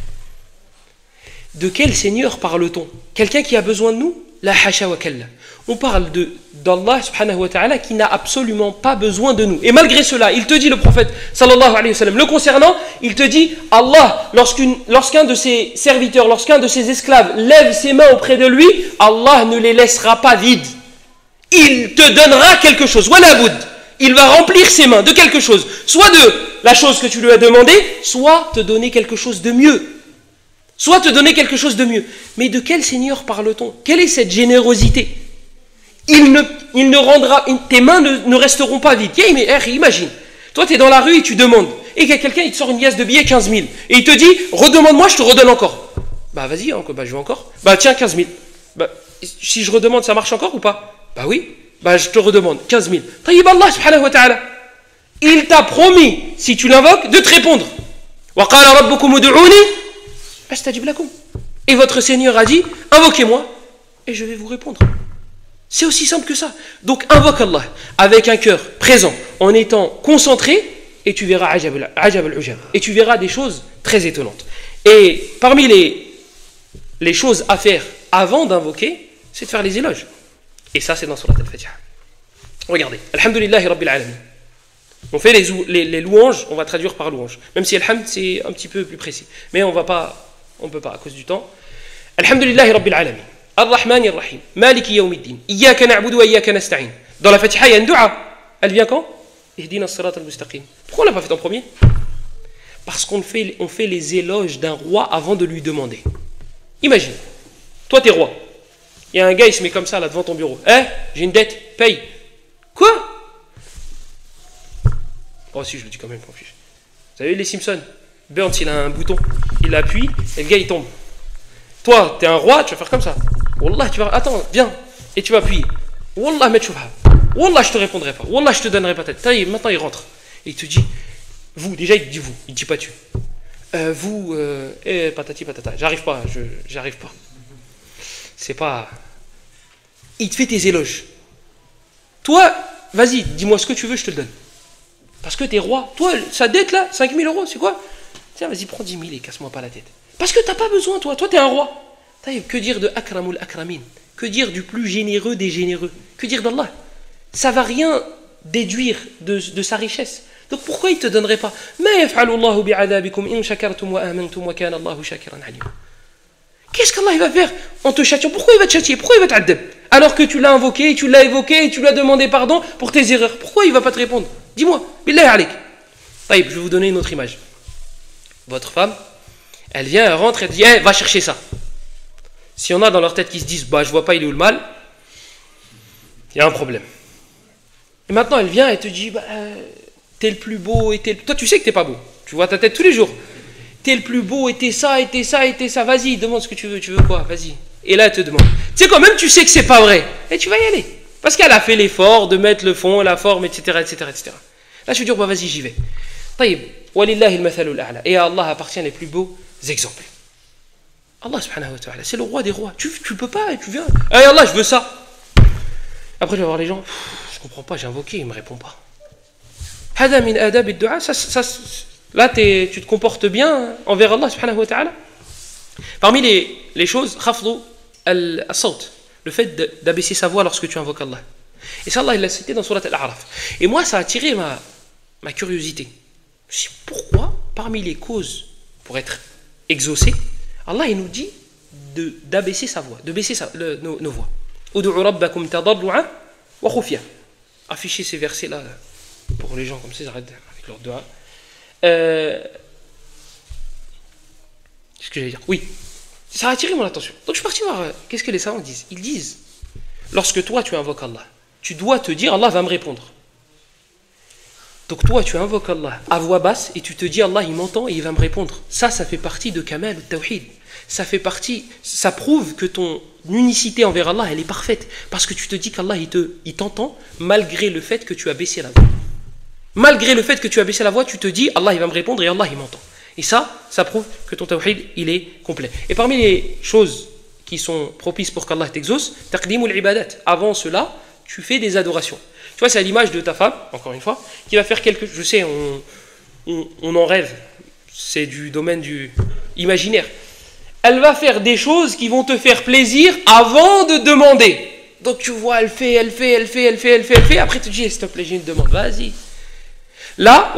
De quel Seigneur parle-t-on? Quelqu'un qui a besoin de nous? La hasha wa kalla. On parle de, d'Allah subhanahu wa ta'ala qui n'a absolument pas besoin de nous. Et malgré cela, il te dit, le prophète sallallahu alayhi wa sallam, le concernant, il te dit, Allah, lorsqu'une, lorsqu'un de ses serviteurs, lorsqu'un de ses esclaves lève ses mains auprès de lui, Allah ne les laissera pas vides. Il te donnera quelque chose. Wala bud. Il va remplir ses mains de quelque chose. Soit de la chose que tu lui as demandé, soit te donner quelque chose de mieux. Soit te donner quelque chose de mieux. Mais de quel Seigneur parle-t-on? Quelle est cette générosité? Il ne, il ne rendra, tes mains ne, ne resteront pas vides. Mais imagine, toi tu es dans la rue et tu demandes, et qu'il y a quelqu'un il te sort une liasse de billets quinze mille, et il te dit, redemande-moi, je te redonne encore. Bah vas-y, hein, bah, je veux encore. Bah tiens, quinze mille. Bah, si je redemande, ça marche encore ou pas? Bah oui, bah je te redemande, quinze mille. Tayyib Allah subhanahu wa ta'ala, il t'a promis, si tu l'invoques, de te répondre. Wa qala rabbukum ud'uni astajib lakum. Et votre Seigneur a dit, invoquez-moi, et je vais vous répondre. C'est aussi simple que ça. Donc invoque Allah avec un cœur présent, en étant concentré, et tu verras ajab al-ujab. Et tu verras des choses très étonnantes. Et parmi les, les choses à faire avant d'invoquer, c'est de faire les éloges. Et ça, c'est dans Surat al-Fatiha. Regardez. Alhamdulillahi Rabbil Alamin. On fait les, les, les louanges, on va traduire par louange. Même si Alhamd, c'est un petit peu plus précis. Mais on va pas, on peut pas à cause du temps. Alhamdulillahi Rabbil Alamin. Ar-Rahman Ar-Rahim, Maliki Yawmiddin, Iyyaka na'budu wa iyyaka nasta'in. Dans la Fatiha, il y a une dua. Elle vient quand? Ihdina as-sirat al-mustaqim. Pourquoi on l'a pas fait en premier? Parce qu'on fait, on fait les éloges d'un roi avant de lui demander. Imagine, toi t'es roi. Il y a un gars, il se met comme ça là devant ton bureau. Eh, j'ai une dette, paye. Quoi? Oh si, je le dis quand même, pour fiche. Vous savez les Simpsons? Burns, il a un bouton, il appuie et le gars il tombe. Toi, t'es un roi, tu vas faire comme ça. Wallah, tu vas... Attends, viens. Et tu vas appuyer. Wallah, mais tu vas. Wallah, je te répondrai pas. Wallah, je te donnerai pas tête. Maintenant, il rentre. Et il te dit, vous, déjà, il te dit vous. Il te dit pas tu. Euh, vous, euh, eh, patati patata. J'arrive pas, je, j'arrive pas. C'est pas... Il te fait tes éloges. Toi, vas-y, dis-moi ce que tu veux, je te le donne. Parce que t'es roi. Toi, sa dette là, cinq mille euros, c'est quoi? Tiens, vas-y, prends dix mille et casse-moi pas la tête. Parce que t'as pas besoin, toi. Toi, t'es un roi. Que dire de Akramul Akramin? Que dire du plus généreux des généreux? Que dire d'Allah? Ça va rien déduire de, de sa richesse. Donc pourquoi il ne te donnerait pas? Qu'est-ce qu'Allah va faire en te châtiant? Pourquoi il va te châtier? Pourquoi il va t'adab? Alors que tu l'as invoqué, tu l'as évoqué, et tu lui as demandé pardon pour tes erreurs. Pourquoi il ne va pas te répondre? Dis-moi. Billah alik. Je vais vous donner une autre image. Votre femme, elle vient, elle rentre, elle dit hey, va chercher ça. Si on a dans leur tête qui se disent bah je vois pas il est où le mal, il y a un problème. Et maintenant elle vient et te dit bah euh, t'es le plus beau et t'es le... toi tu sais que t'es pas beau, tu vois ta tête tous les jours. T'es le plus beau et t'es ça et t'es ça et t'es ça. Vas-y demande ce que tu veux, tu veux quoi, vas-y. Et là elle te demande. Tu sais quand même tu sais que c'est pas vrai et tu vas y aller parce qu'elle a fait l'effort de mettre le fond, la forme, et cetera, et cetera, et cetera. Là je vais dire bah vas-y j'y vais. Taïb, walillahi al-mathalul a'la. Et à Allah appartient les plus beaux exemples. Allah subhanahu wa ta'ala, c'est le roi des rois. Tu, tu peux pas, tu viens. Hey Allah, je veux ça. Après, je vais voir les gens. Je comprends pas, j'ai invoqué, il me répond pas. Hada min adab ad-du'a, ça, ça, là tu te comportes bien envers Allah subhanahu wa ta'ala. Parmi les, les choses, khafdu al-sawt, le fait d'abaisser sa voix lorsque tu invoques Allah. Et ça, Allah il l'a cité dans Surat Al-A'raf. Et moi, ça a attiré ma, ma curiosité. Je me suis dit, pourquoi, parmi les causes pour être exaucé, Allah il nous dit de, d'abaisser sa voix, de baisser sa, le, nos, nos voix. Ud'u rabbakum tadarru'an wa khufya. Affichez ces versets-là pour les gens comme ça, ils arrêtent avec leur doigt. Euh, Qu'est-ce que j'allais dire? Oui, ça a attiré mon attention. Donc je suis parti voir, euh, qu'est-ce que les savants disent? Ils disent, lorsque toi tu invoques Allah, tu dois te dire, Allah va me répondre. Donc toi tu invoques Allah à voix basse et tu te dis, Allah il m'entend et il va me répondre. Ça, ça fait partie de Kamal ou Tawhid. Ça fait partie, ça prouve que ton unicité envers Allah, elle est parfaite. Parce que tu te dis qu'Allah il te, il t'entend malgré le fait que tu as baissé la voix. Malgré le fait que tu as baissé la voix, tu te dis, Allah il va me répondre et Allah il m'entend. Et ça, ça prouve que ton tawhid, il est complet. Et parmi les choses qui sont propices pour qu'Allah t'exauce, taqdimul ibadat. Avant cela, tu fais des adorations. Tu vois, c'est à l'image de ta femme, encore une fois, qui va faire quelque chose. Je sais, on, on, on en rêve. C'est du domaine du imaginaire. Elle va faire des choses qui vont te faire plaisir avant de demander. Donc tu vois, elle fait, elle fait, elle fait, elle fait, elle fait, elle fait. Après tu te dis, s'il te plaît, j'ai une demande. Vas-y. Là,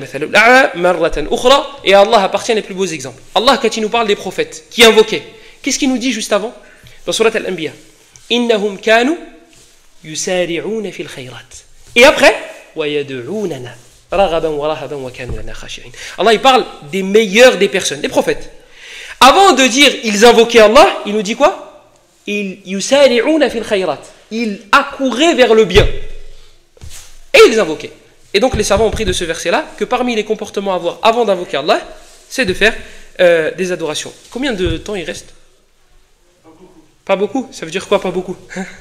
et à Allah appartient les plus beaux exemples. Allah, quand il nous parle des prophètes qui invoquaient, qu'est-ce qu'il nous dit juste avant? Dans Surat Al-Anbiya, innahum kanu yusari'una fil khayrat. Et après, wa yad'unana raghaban wa rahaban wa kanu lana khashi'in. Allah, il parle des meilleurs des personnes, des prophètes. Avant de dire ils invoquaient Allah, il nous dit quoi? Ils yusari'una fil khayrat. Ils accouraient vers le bien. Et ils invoquaient. Et donc les savants ont pris de ce verset-là que parmi les comportements à avoir avant d'invoquer Allah, c'est de faire euh, des adorations. Combien de temps il reste? Pas beaucoup. Pas beaucoup? Ça veut dire quoi, pas beaucoup?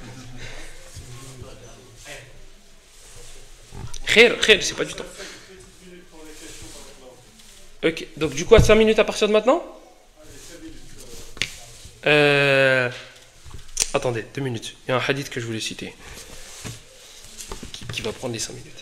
Khair, khair, c'est pas du temps. Ok, donc du coup à cinq minutes à partir de maintenant? euh, Attendez, deux minutes. Il y a un hadith que je voulais citer qui, qui va prendre les cinq minutes.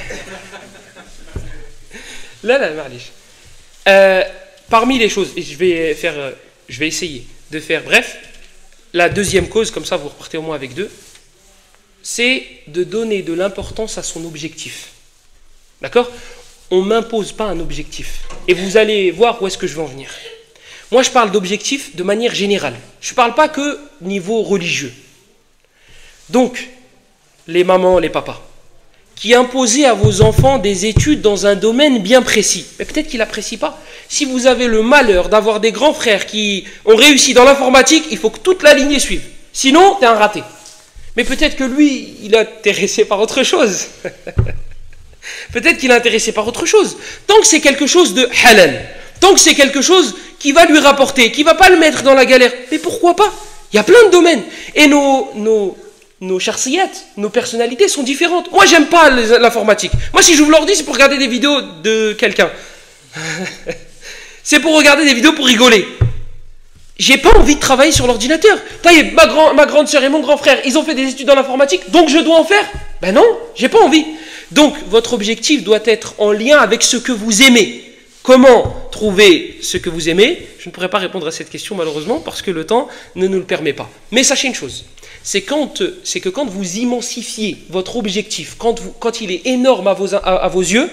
Là, là, Marlich. Euh, parmi les choses, et je vais faire, euh, je vais essayer de faire, bref, la deuxième cause, comme ça vous repartez au moins avec deux, c'est de donner de l'importance à son objectif. D'accord? On ne m'impose pas un objectif. Et vous allez voir où est-ce que je veux en venir. Moi, je parle d'objectif de manière générale. Je ne parle pas que niveau religieux. Donc, les mamans, les papas, qui imposez à vos enfants des études dans un domaine bien précis. Mais peut-être qu'ils n'apprécient pas. Si vous avez le malheur d'avoir des grands frères qui ont réussi dans l'informatique, il faut que toute la lignée suive. Sinon, tu es un raté. Mais peut-être que lui, il est intéressé par autre chose. Peut-être qu'il est intéressé par autre chose. Tant que c'est quelque chose de halal, tant que c'est quelque chose qui va lui rapporter, qui ne va pas le mettre dans la galère, mais pourquoi pas? Il y a plein de domaines. Et nos... nos Nos charsiyat, nos personnalités sont différentes. Moi, j'aime pas l'informatique. Moi, si j'ouvre l'ordi, c'est pour regarder des vidéos de quelqu'un. C'est pour regarder des vidéos pour rigoler. J'ai pas envie de travailler sur l'ordinateur. Ma, grand, ma grande sœur et mon grand frère, ils ont fait des études dans l'informatique, donc je dois en faire. Ben non, j'ai pas envie. Donc, votre objectif doit être en lien avec ce que vous aimez. Comment trouver ce que vous aimez? Je ne pourrais pas répondre à cette question, malheureusement, parce que le temps ne nous le permet pas. Mais sachez une chose. C'est, quand, c'est que quand vous immensifiez votre objectif, quand, vous, quand il est énorme à vos, à, à vos yeux,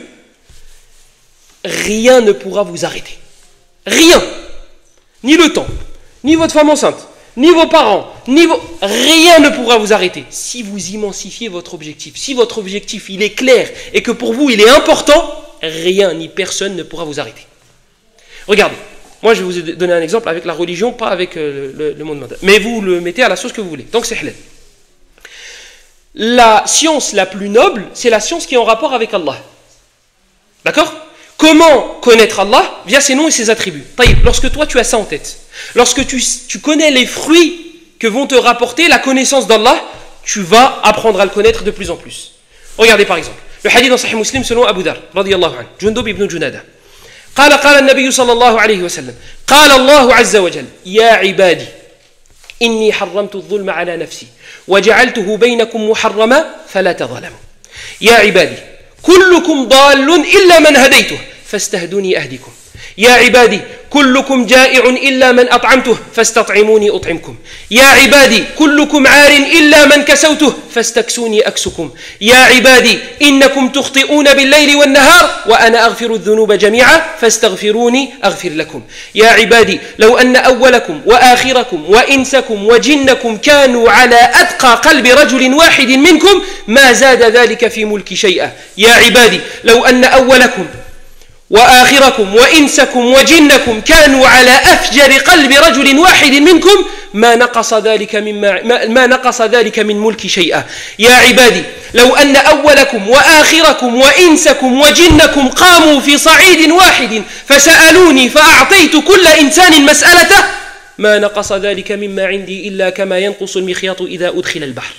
rien ne pourra vous arrêter. Rien. Ni le temps, ni votre femme enceinte, ni vos parents, ni vos... rien ne pourra vous arrêter. Si vous immensifiez votre objectif, si votre objectif il est clair et que pour vous il est important, rien ni personne ne pourra vous arrêter. Regardez. Moi, je vais vous donner un exemple avec la religion, pas avec le, le, le monde mondial. Mais vous le mettez à la sauce que vous voulez. Donc, c'est halal. La science la plus noble, c'est la science qui est en rapport avec Allah. D'accord? Comment connaître Allah? Via ses noms et ses attributs. Lorsque toi, tu as ça en tête, lorsque tu, tu connais les fruits que vont te rapporter la connaissance d'Allah, tu vas apprendre à le connaître de plus en plus. Regardez par exemple, le hadith dans Sahih Muslim selon Abu Dar, radiyallahu anhu, Jundub ibn Junada. قال قال النبي صلى الله عليه وسلم قال الله عز وجل يا عبادي إني حرمت الظلم على نفسي وجعلته بينكم محرما فلا تظلموا يا عبادي كلكم ضال إلا من هديته فاستهدوني أهدكم يا عبادي كلكم جائع إلا من أطعمته فاستطعموني أطعمكم يا عبادي كلكم عار إلا من كسوته فاستكسوني أكسكم يا عبادي إنكم تخطئون بالليل والنهار وأنا أغفر الذنوب جميعا فاستغفروني أغفر لكم يا عبادي لو أن أولكم وآخركم وإنسكم وجنكم كانوا على أتقى قلب رجل واحد منكم ما زاد ذلك في ملك شيئا يا عبادي لو أن أولكم وآخركم وإنسكم وجنكم كانوا على أفجر قلب رجل واحد منكم ما نقص ذلك مما ما نقص ذلك من ملك شيئا يا عبادي لو أن أولكم وآخركم وإنسكم وجنكم قاموا في صعيد واحد فسألوني فأعطيت كل إنسان مسألته ما نقص ذلك مما عندي إلا كما ينقص المخيط إذا أدخل البحر.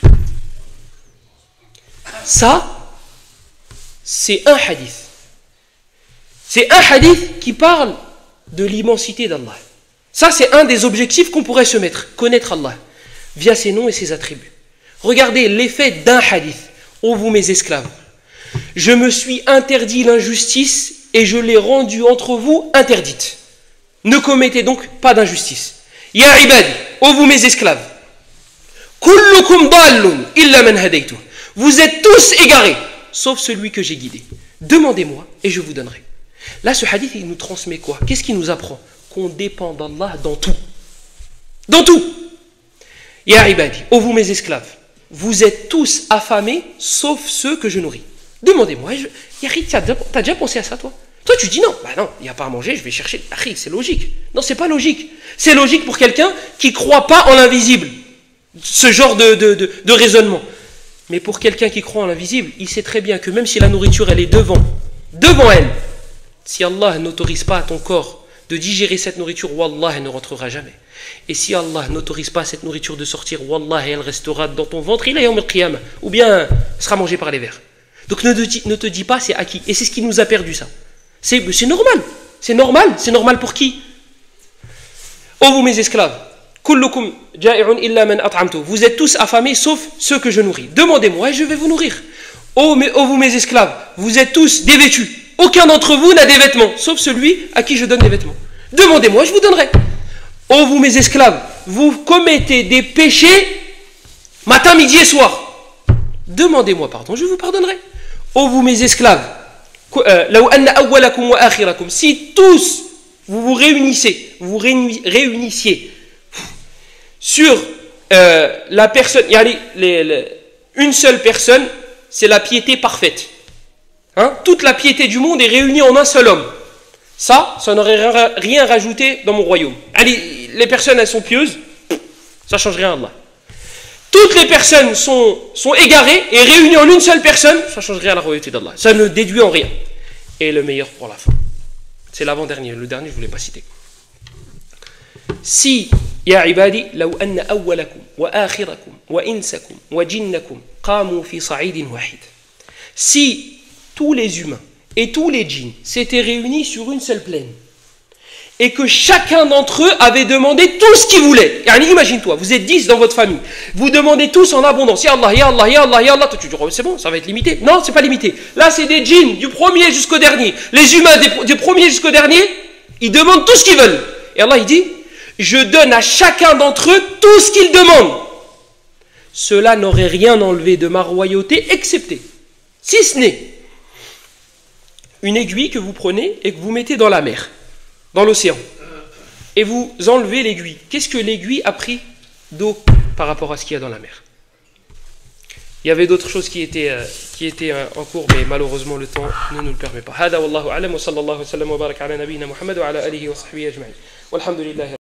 Ça, c'est un hadith. C'est un hadith qui parle de l'immensité d'Allah. Ça, c'est un des objectifs qu'on pourrait se mettre, connaître Allah, via ses noms et ses attributs. Regardez l'effet d'un hadith. Ô vous mes esclaves, je me suis interdit l'injustice et je l'ai rendue entre vous interdite. Ne commettez donc pas d'injustice. Ya ibadi, ô vous mes esclaves, kullukum dallun illa man hadaytu. Vous êtes tous égarés, sauf celui que j'ai guidé. Demandez-moi et je vous donnerai. Là, ce hadith, il nous transmet quoi? Qu'est-ce qu'il nous apprend? Qu'on dépend d'Allah dans tout. Dans tout. Ya ibadi, ô vous mes esclaves, vous êtes tous affamés, sauf ceux que je nourris. Demandez-moi, je... Yari, tu as déjà pensé à ça, toi? Toi, tu dis non, bah non, il n'y a pas à manger, je vais chercher. Yari, c'est logique. Non, c'est pas logique. C'est logique pour quelqu'un qui ne croit pas en l'invisible. Ce genre de, de, de, de raisonnement. Mais pour quelqu'un qui croit en l'invisible, il sait très bien que même si la nourriture, elle est devant, devant elle, si Allah n'autorise pas à ton corps de digérer cette nourriture, wallah, elle ne rentrera jamais. Et si Allah n'autorise pas cette nourriture de sortir, wallah, elle restera dans ton ventre, il a yawm al-qiyamah, ou bien elle sera mangée par les vers. Donc ne te, ne te dis pas c'est acquis. Et c'est ce qui nous a perdu ça. C'est, c'est normal. C'est normal. C'est normal pour qui? Ô vous mes esclaves, kullukum ja'i'un illa man at'amtu. Vous êtes tous affamés sauf ceux que je nourris. Demandez-moi et je vais vous nourrir. Ô, mes, ô vous mes esclaves, vous êtes tous dévêtus. Aucun d'entre vous n'a des vêtements, sauf celui à qui je donne des vêtements. Demandez-moi, je vous donnerai. Ô vous mes esclaves, vous commettez des péchés matin, midi et soir. Demandez-moi pardon, je vous pardonnerai. Ô vous mes esclaves, si tous vous vous réunissez, vous vous réunissiez sur euh, la personne, les, les, les, une seule personne, c'est la piété parfaite. Hein? Toute la piété du monde est réunie en un seul homme. Ça, ça n'aurait rien rajouté dans mon royaume. Allez, les personnes, elles sont pieuses, ça ne change rien à Allah. Toutes les personnes sont, sont égarées et réunies en une seule personne, ça ne change rien à la royauté d'Allah. Ça ne déduit en rien. Et le meilleur pour la fin. C'est l'avant-dernier. Le dernier, je ne voulais pas citer. Si, ya ibadi, law anna awwalakum wa akhirakum wa insakum wa jinnakum qamu fi sa'idin wahid. Si tous les humains et tous les djinns s'étaient réunis sur une seule plaine et que chacun d'entre eux avait demandé tout ce qu'il voulait. Yani, imagine-toi, vous êtes dix dans votre famille, vous demandez tous en abondance, ya Allah, ya Allah, ya Allah, ya Allah, tu dis, oh, c'est bon, ça va être limité. Non, c'est pas limité. Là, c'est des djinns du premier jusqu'au dernier. Les humains des, du premier jusqu'au dernier, ils demandent tout ce qu'ils veulent. Et Allah, il dit, je donne à chacun d'entre eux tout ce qu'ils demandent. Cela n'aurait rien enlevé de ma royauté, excepté, si ce n'est une aiguille que vous prenez et que vous mettez dans la mer, dans l'océan, et vous enlevez l'aiguille. Qu'est-ce que l'aiguille a pris d'eau par rapport à ce qu'il y a dans la mer? Il y avait d'autres choses qui étaient, euh, qui étaient euh, en cours, mais malheureusement le temps ne nous le permet pas. Hada wallahu a'lam wa sallallahu wa sallam wa baraka ala nabiyyina Muhammad wa ala alihi wa sahbihi ajma'in. Walhamdulillah.